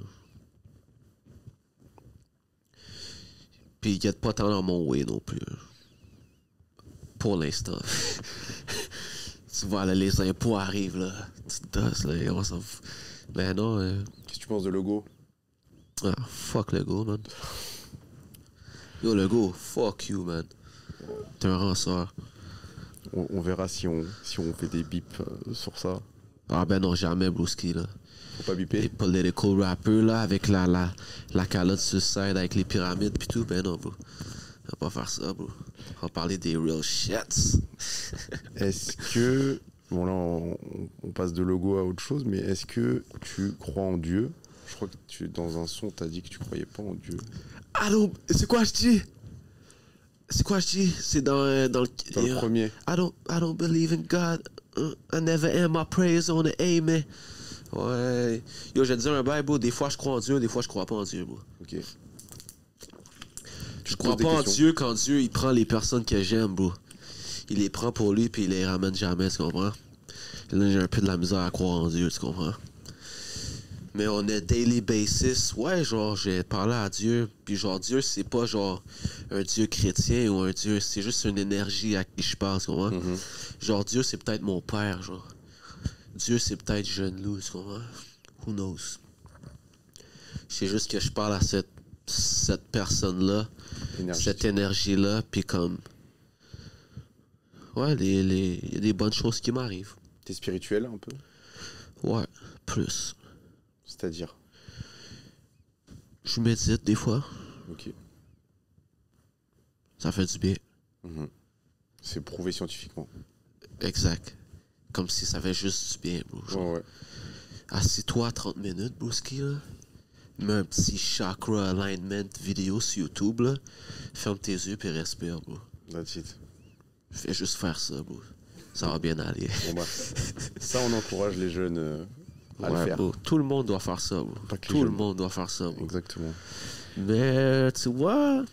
Puis il y a pas tant dans mon way non plus. Pour l'instant. Tu vois, là, les impôts arrivent, là. Tu te dosses, là, et on s'en fout. Ben non, euh... Qu'est-ce que tu penses de Legault? ah, fuck le go, man. Yo, le go, fuck you, man. T'es un ranceur. On, on verra si on, si on fait des bips euh, sur ça. Ah ben non, jamais, broski, là. Faut pas Les biper. political rappers, là, avec la, la, la calotte sur le side, avec les pyramides pis tout, ben non, bro. On va pas faire ça, bro. On va parler des real shits. Est-ce que... Bon là, on, on passe de Legault à autre chose, mais est-ce que tu crois en Dieu? Je crois que tu, dans un son, t'as dit que tu croyais pas en Dieu. Allô, c'est quoi je dis? C'est quoi je dis? C'est dans, euh, dans le... Dans le euh, premier. I don't, I don't believe in God. Uh, I never end my prayers on the amen. Ouais. Yo, je vais te dire un bail, bro. Des fois, je crois en Dieu, des fois, je crois pas en Dieu, bro. Ok. Je te crois poses des pas en questions. Dieu quand Dieu, il prend les personnes que j'aime, bro. Il les prend pour lui, puis il les ramène jamais, tu comprends? Là, j'ai un peu de la misère à croire en Dieu, tu comprends? Mais on a daily basis, ouais, genre, j'ai parlé à Dieu, puis genre, Dieu, c'est pas genre un Dieu chrétien ou un Dieu, c'est juste une énergie à qui je parle, tu comprends? Mhm. Genre, Dieu, c'est peut-être mon père, genre. Dieu, c'est peut-être Jeune Loup, tu comprends? Who knows? C'est juste que je parle à cette, cette personne-là, Énergie. cette énergie-là, puis comme... Ouais, les, les... il y a des bonnes choses qui m'arrivent. T'es spirituel un peu? Ouais, plus. C'est-à-dire? Je médite des fois, Ok. ça fait du bien. Mhm. C'est prouvé scientifiquement. Exact. Comme si ça fait juste du bien, bro. Genre, Ouais, ouais. assis-toi trente minutes, broski, là. Mets un petit chakra alignment vidéo sur YouTube, là. Ferme tes yeux puis respire, bro. That's it. Fais juste faire ça, bro. Ça va bien aller. Bon bah, ça on encourage les jeunes euh, à le Ouais, faire. bro. Tout le monde doit faire ça, bro. Pas que les Tout le jeunes. monde doit faire ça, bro. Exactement. Mais, tu vois,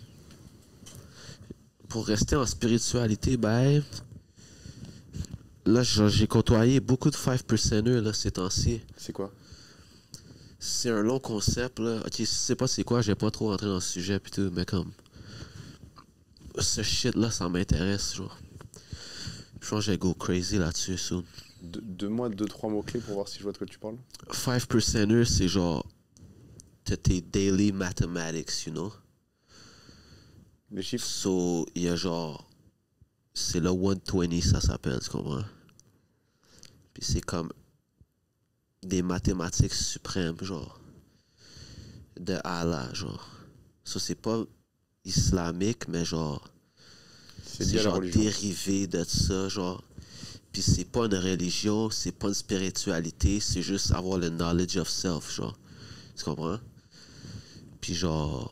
pour rester en spiritualité, ben, là, j'ai j'ai côtoyé beaucoup de five percenters, là, ces temps-ci. C'est quoi? C'est un long concept, là. Ok, si tu sais pas c'est quoi, je vais pas trop rentrer dans ce sujet, pis tout, mais comme, ce shit-là, ça m'intéresse, genre. Je pense que je vais go crazy là-dessus, soon. De- Donne-moi deux, trois mots-clés pour voir si je vois de quoi tu parles. five percenters, c'est genre, t'as tes daily mathematics, you know? Les chiffres? So, il y a genre, c'est le one twenty, ça s'appelle, tu comprends? Puis c'est comme des mathématiques suprêmes, genre, de Allah, genre. Ça, c'est pas islamique, mais genre, C'est c'est lié à la genre religion. dérivé de ça, genre. Puis c'est pas une religion, c'est pas une spiritualité, c'est juste avoir le knowledge of self, genre. Tu comprends? Puis genre,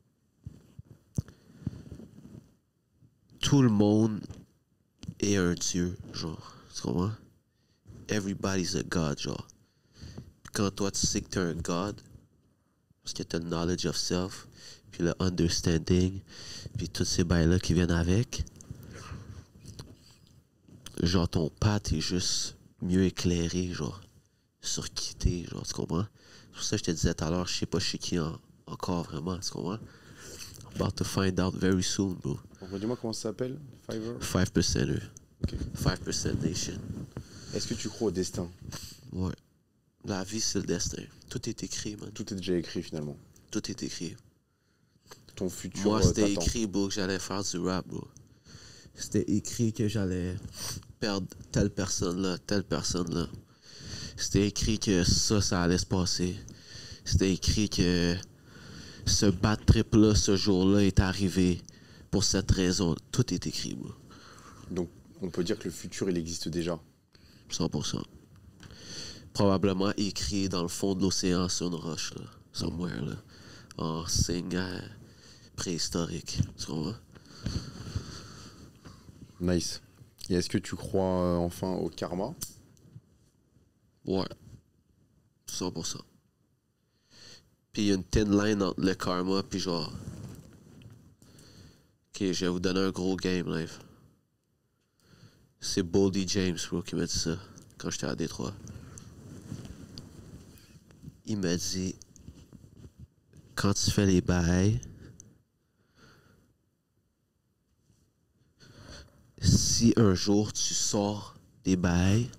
tout le monde est un dieu, genre. Tu comprends? Everybody's a god, genre. Puis quand toi, tu sais que t'es un god, parce que t'as le knowledge of self, puis le understanding, puis tous ces bails-là qui viennent avec, genre ton path est juste mieux éclairé, genre, sur qui t'es, genre, tu comprends? C'est pour ça que je te disais tout à l'heure, je sais pas chez qui en, encore vraiment, tu comprends? I'm about to find out very soon, bro. Dis-moi comment ça s'appelle, Fiverr? five percent, eux. Ok. five percent Nation. Est-ce que tu crois au destin? Ouais. La vie, c'est le destin. Tout est écrit, man. Tout est déjà écrit finalement. Tout est écrit. Ton futur. Moi, euh, c'était t'attend. écrit, bro, que j'allais faire du rap, bro. C'était écrit que j'allais perdre telle personne-là, telle personne-là. C'était écrit que ça, ça allait se passer. C'était écrit que ce bad trip-là, ce jour-là, est arrivé pour cette raison. Tout est écrit, bro. Donc on peut dire que le futur il existe déjà. cent pour cent. Probablement écrit dans le fond de l'océan sur une roche, là. Somewhere, là. En signe euh, préhistorique. Tu comprends? Nice. Et est-ce que tu crois euh, enfin au karma? Ouais. cent pour cent. Puis il y a une thin line entre le karma puis genre... Ok, je vais vous donner un gros game live. C'est Boldy James, bro, qui m'a dit ça quand j'étais à Détroit. Il m'a dit... Quand tu fais les bails... Si un jour tu sors des bails...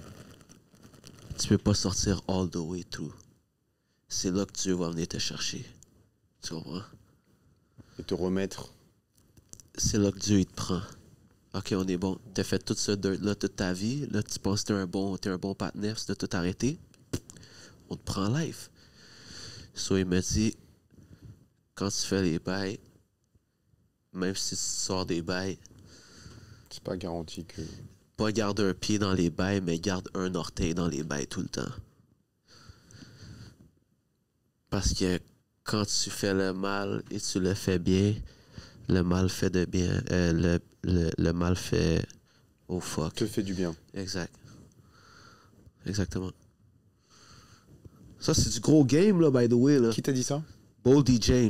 Tu peux pas sortir all the way through. C'est là que Dieu va venir te chercher. Tu comprends? Et te remettre. C'est là que Dieu il te prend. Ok, on est bon. T'as fait tout ce dirt-là toute ta vie. Là, tu penses que t'es un bon, t'es un bon partenaire, si t'as tout arrêté. On te prend live. So, il m'a dit, quand tu fais les bails, même si tu sors des bails, C'est pas garanti que. pas garde un pied dans les bails, mais garde un orteil dans les bails tout le temps. Parce que quand tu fais le mal et tu le fais bien, le mal fait de bien. Euh, le, le, le mal fait au fuck. Te fait du bien. Exact. Exactement. Ça, c'est du gros game, là, by the way. Là. Qui t'a dit ça? Boldy James.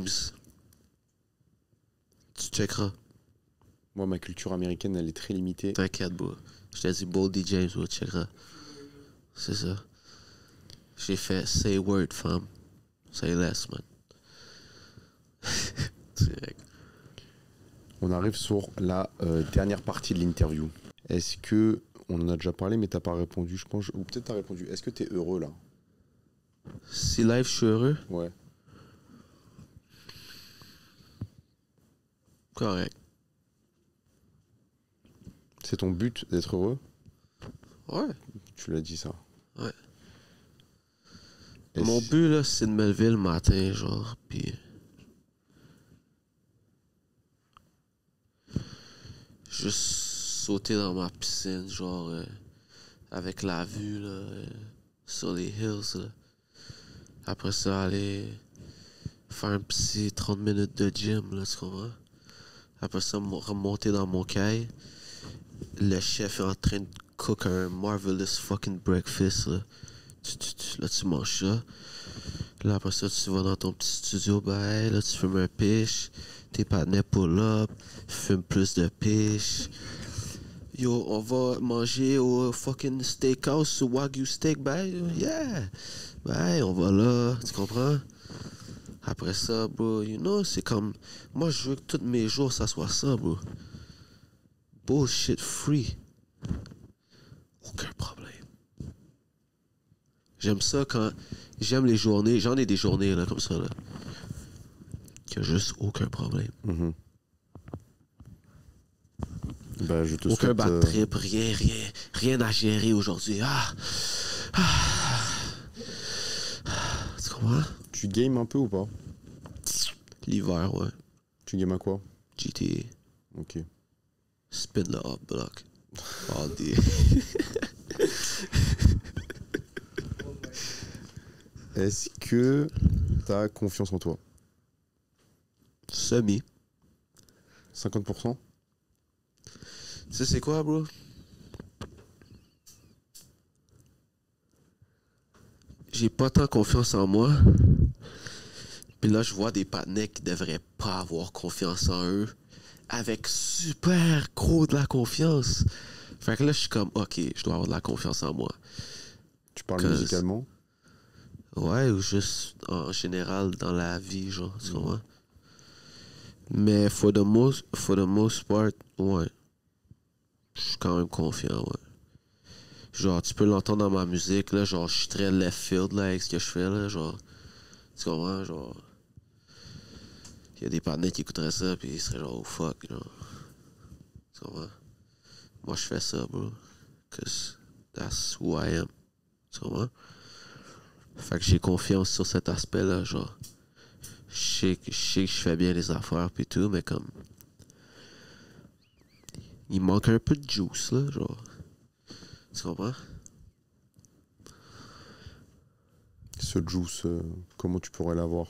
Tu checkeras. Moi, ma culture américaine, elle est très limitée. T'inquiète, bro. Je t'ai dit Boldy James, bro, tu checkeras. C'est ça. J'ai fait say word, femme. Say less, man. On arrive sur la euh, dernière partie de l'interview. Est-ce que. On en a déjà parlé, mais t'as pas répondu, je pense. Ou peut-être t'as répondu. Est-ce que t'es heureux là? Si live, je suis heureux. Ouais. Correct. C'est ton but d'être heureux? Ouais. Tu l'as dit ça. Ouais. Et Mon si- but, là, c'est de me lever le matin, genre, pis... Juste sauter dans ma piscine, genre, euh, avec la vue, là, euh, sur les hills, là. Après ça, aller faire un petit trente minutes de gym, là, tu comprends? Après ça, mo- remonter dans mon caille. Le chef est en train de cook un marvelous fucking breakfast, là. Tu, tu, tu- là, tu manges ça. Là, après ça, tu vas dans ton petit studio, ben, là, tu fumes un piche. Tes partenaires pull up, fument plus de piche. Yo, on va manger au fucking steakhouse, au Wagyu steak, ben, yeah. Ben, on va là, tu comprends? Après ça, bro, you know, c'est comme... Moi, je veux que tous mes jours, ça soit ça, bro. Bullshit free. Aucun problème. J'aime ça quand... J'aime les journées. J'en ai des journées, là, comme ça, là. Qu'il n'y a juste aucun problème. Mhm. Ben, je te Aucun souhaite. bad euh, trip, rien, rien, rien à gérer aujourd'hui. Ah! Ah! Tu comprends? Tu games un peu ou pas? L'hiver, ouais. Tu games à quoi? G T A. Ok. Spin the up block. All day. Est-ce que t'as confiance en toi? Semi. cinquante pour cent? Tu sais c'est quoi, bro? J'ai pas tant confiance en moi. Puis là, je vois des partenaires qui devraient pas avoir confiance en eux. Avec super gros de la confiance. Fait que là, je suis comme, OK, je dois avoir de la confiance en moi. Tu parles Cause- musicalement? Ouais, ou juste en général dans la vie, genre, tu comprends? Mais for the most, for the most part, ouais. Je suis quand même confiant, ouais. Genre, tu peux l'entendre dans ma musique, là, genre, je suis très left field, là, avec ce que je fais, là, genre, tu comprends, genre, il y a des partenaires qui écouteraient ça, puis ils seraient genre, oh fuck, genre, tu comprends? Moi, je fais ça, bro, cause that's who I am, tu comprends? Fait que j'ai confiance sur cet aspect-là, genre, je sais que je sais que je fais bien les affaires, puis tout, mais comme, il manque un peu de juice, là, genre, tu comprends? Ce juice, euh, comment tu pourrais l'avoir?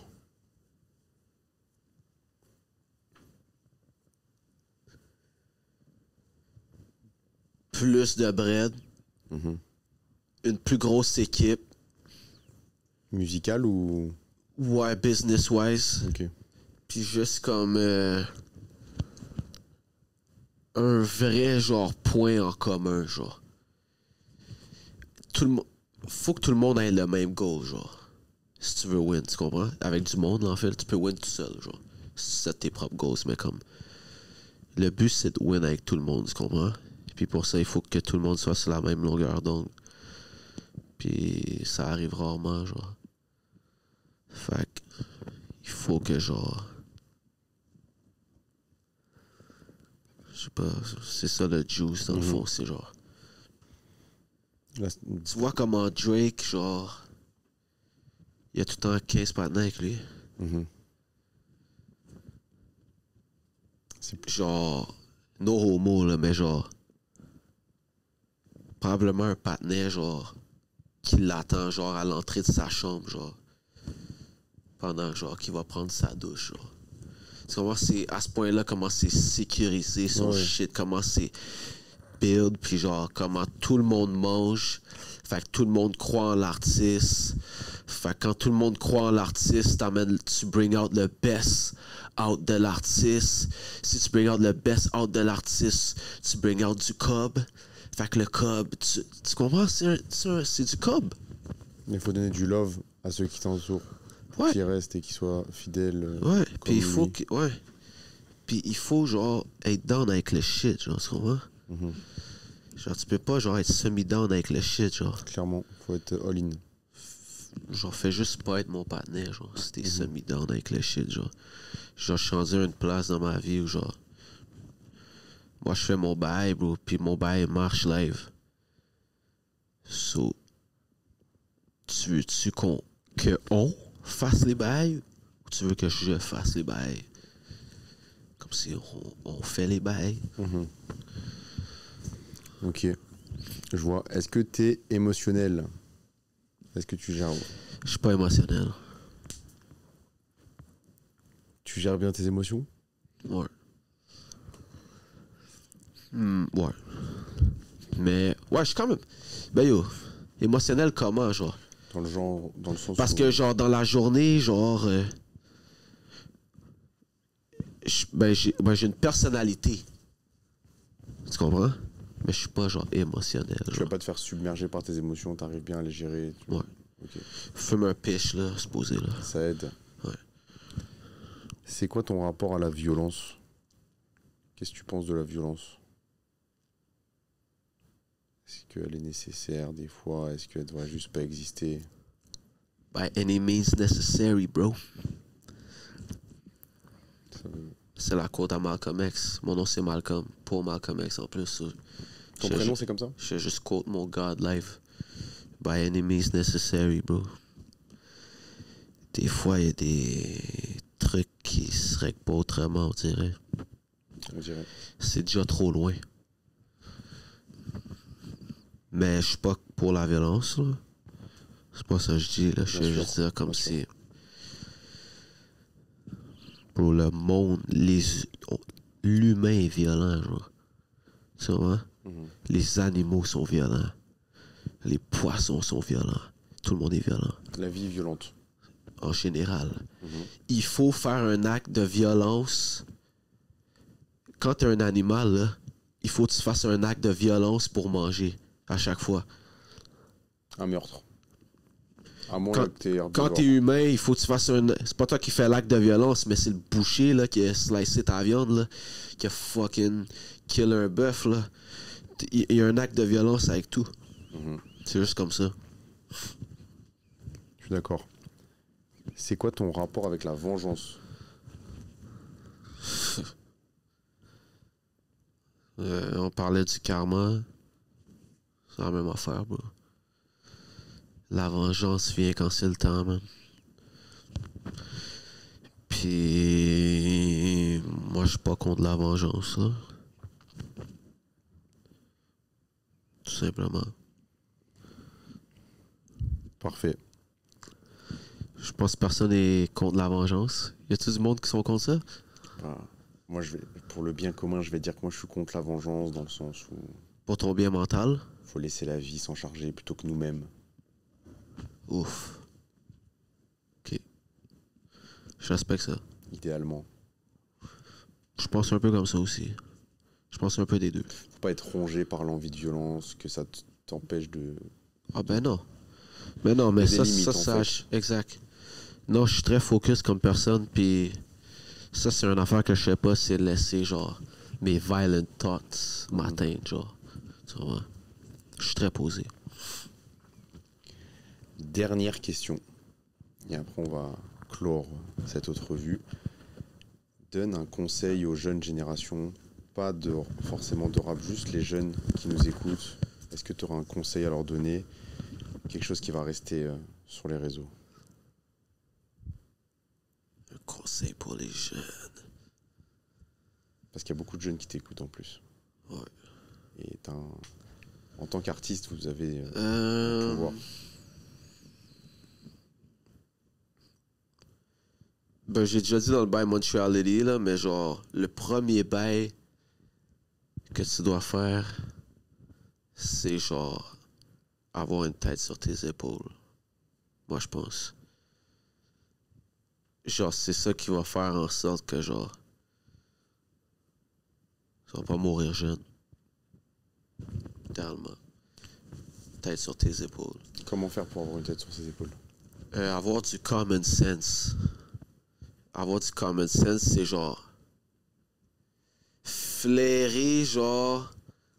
Plus de bread, Mhm. une plus grosse équipe, Musical ou... ouais, business-wise, Ok. puis juste comme euh, un vrai genre point en commun, genre. Tout le monde, faut que tout le monde ait le même goal, genre. Si tu veux win, tu comprends? Avec du monde, en fait, tu peux win tout seul, genre. Si tu set tes propres goals, mais comme le but c'est de win avec tout le monde, tu comprends? Puis pour ça, il faut que tout le monde soit sur la même longueur d'onde. Puis ça arrive rarement, genre. Fait que, il faut que, genre... Je sais pas, c'est ça le juice, dans le fond, c'est genre... Là, c'est- Tu vois comment Drake, genre... Il y a tout le temps quinze partenaires avec lui. Mhm. C'est plus... Genre... No homo, là, mais genre... Probablement un partenaire, genre... Qui l'attend, genre, à l'entrée de sa chambre, genre... Pendant, genre, qu'il va prendre sa douche, genre. Tu comprends, c'est à ce point-là, comment c'est sécurisé, son Ouais. shit, comment c'est build, puis genre, comment tout le monde mange. Fait que tout le monde croit en l'artiste. Fait que quand tout le monde croit en l'artiste, t'amènes, tu bring out le best out de l'artiste. Si tu bring out le best out de l'artiste, tu bring out du cob. Fait que le cob, tu, tu comprends, c'est, un- c'est, un- c'est du cob. Il faut donner du love à ceux qui t'entourent. Pour Ouais. qu'ils restent et qu'ils soient fidèles. euh, Ouais, comme puis il faut lui. que, ouais. Puis il faut, genre, être down avec le shit, genre, tu comprends? Mhm. Genre, tu peux pas, genre, être semi-down avec le shit, genre. Clairement, faut être all-in. Genre, fais juste pas être mon partenaire, genre, si t'es semi-down avec le shit, genre. Genre, je suis rendu à une place dans ma vie où, genre, moi, je fais mon bail, bro, puis mon bail marche live. So, tu veux-tu qu'on, que on fasse les bails ou tu veux que je fasse les bails? Comme si on, on fait les bails. Ok. Je vois. Est-ce que t'es émotionnel? Est-ce que tu gères... Je suis pas émotionnel. Tu gères bien tes émotions? Ouais. Hmm, ouais. Mais, ouais, je suis quand même. Ben yo, émotionnel comment, genre? Dans le genre, dans le sens Parce où... que, genre, dans la journée, genre. euh, je- ben, j'ai ben, j'ai une personnalité. Tu comprends? Mais je suis pas, genre, émotionnel. Tu vas Genre. pas te faire submerger par tes émotions, t'arrives bien à les gérer. tu- Ouais. Ok. Fume un piche, là, se poser, là. Ça aide. Ouais. C'est quoi ton rapport à la violence? Qu'est-ce que tu penses de la violence? Est-ce qu'elle est nécessaire des fois? Est-ce qu'elle devrait juste pas exister? By any means necessary, bro. Ça veut- C'est la quote à Malcolm X. Mon nom, c'est Malcolm. Pour Malcolm X, en plus. so- Ton je- prénom, je- c'est comme ça? Je vais juste quote mon God life. By any means necessary, bro. Des fois, il y a des trucs qui se règlent pas autrement, on dirait. On dirait. C'est déjà trop loin. Mais je suis pas pour la violence, là. C'est pas ça que je dis, là. Je Bien vais sûr, juste dire comme bien si... Pour le monde, les... l'humain est violent, genre. Tu vois? Mhm. Les animaux sont violents. Les poissons sont violents. Tout le monde est violent. La vie est violente. En général. Mhm. Il faut faire un acte de violence. Quand t'es un animal, là, il il faut que tu fasses un acte de violence pour manger, à chaque fois. Un meurtre. À moins Quand, que t'es herbivore. quand t'es humain, il faut que tu fasses un... C'est pas toi qui fais l'acte de violence, mais c'est le boucher, là, qui a slicé ta viande, là, qui a fucking kill un bœuf, là. Il y a un acte de violence avec tout. Mm-hmm. C'est juste comme ça. Je suis d'accord. C'est quoi ton rapport avec la vengeance? euh, on parlait du karma. C'est la même affaire, bro. La vengeance vient quand c'est le temps, man. Puis... Moi, je suis pas contre la vengeance, là. Tout simplement. Parfait. Je pense que personne est contre la vengeance. Y a-t-il du monde qui sont contre ça? Ah, moi, je vais, pour le bien commun, je vais dire que moi, je suis contre la vengeance dans le sens où Pour ton bien mental? faut laisser la vie s'en charger plutôt que nous-mêmes. Ouf. Ok. Je respecte ça. Idéalement. Je pense un peu comme ça aussi. Je pense un peu des deux. Faut pas être rongé par l'envie de violence, que ça t'empêche de... Ah ben non. Mais non, mais Il y a ça, des limites, ça, en ça, fait. exact. Non, je suis très focus comme personne, puis ça, c'est une affaire que je sais pas, c'est laisser, genre, mes violent thoughts m'atteindre, genre. Tu vois? Je suis très posé. Dernière question. Et après, on va clore cette autre revue. Donne un conseil aux jeunes générations, pas de, forcément de rap, juste les jeunes qui nous écoutent. Est-ce que tu auras un conseil à leur donner? Quelque chose qui va rester euh, sur les réseaux? Un conseil pour les jeunes. Parce qu'il y a beaucoup de jeunes qui t'écoutent en plus. Ouais. Et t'as un... en tant qu'artiste, vous avez euh, Euh... un pouvoir. Ben, j'ai déjà dit dans le bail Montreality, là, mais genre, le premier bail que tu dois faire, c'est genre avoir une tête sur tes épaules. Moi, je pense. Genre, c'est ça qui va faire en sorte que, genre, tu vas pas mourir jeune. Idéalement. Tête sur tes épaules. Comment faire pour avoir une tête sur ses épaules? Euh, avoir du common sense. Avoir du common sense, c'est genre flairer, genre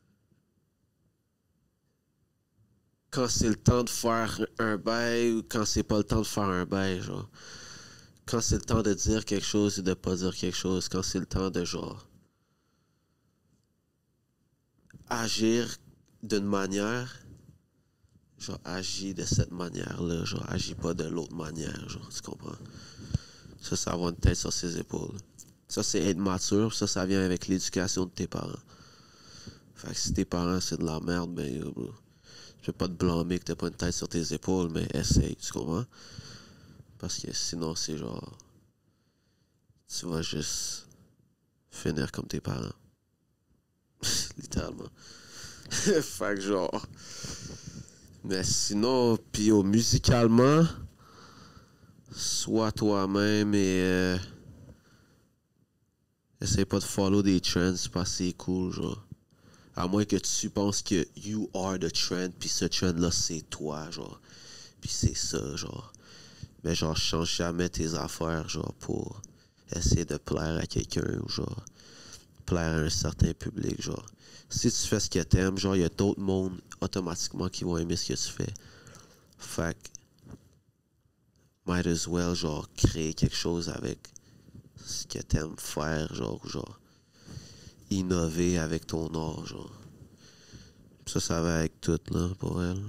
quand c'est le temps de faire un bail ou quand c'est pas le temps de faire un bail, genre. Quand c'est le temps de dire quelque chose et de pas dire quelque chose. Quand c'est le temps de, genre, agir d'une manière, genre, agis de cette manière-là, genre, agis pas de l'autre manière, genre, tu comprends? Ça, c'est avoir une tête sur ses épaules. Ça, c'est être mature, ça, ça vient avec l'éducation de tes parents. Fait que si tes parents, c'est de la merde, ben, yo, bro, je vais pas te blâmer que t'as pas une tête sur tes épaules, mais essaye, tu comprends? Parce que sinon, c'est genre, tu vas juste finir comme tes parents. Littéralement. Fait que genre, mais sinon, pis au musicalement, sois toi-même et euh, essaye pas de follow des trends parce que c'est cool, genre. À moins que tu penses que you are the trend, pis ce trend-là, c'est toi, genre. Pis c'est ça, genre. Mais genre, change jamais tes affaires, genre, pour essayer de plaire à quelqu'un ou genre, plaire à un certain public, genre. Si tu fais ce que t'aimes, genre, il y a d'autres mondes automatiquement qui vont aimer ce que tu fais. Fait que, might as well, genre, créer quelque chose avec ce que t'aimes faire, genre, ou genre, innover avec ton art, genre. Ça, ça va avec tout, là, pour elle.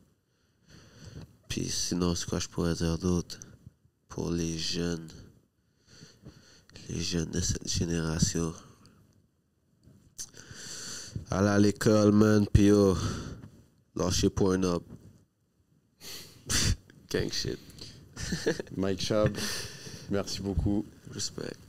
Puis sinon, c'est quoi je pourrais dire d'autre? Pour les jeunes, les jeunes de cette génération. Aller à l'école, man, pis yo, lâchez Pornhub. Gang shit. Mike Chab, merci beaucoup. Respect.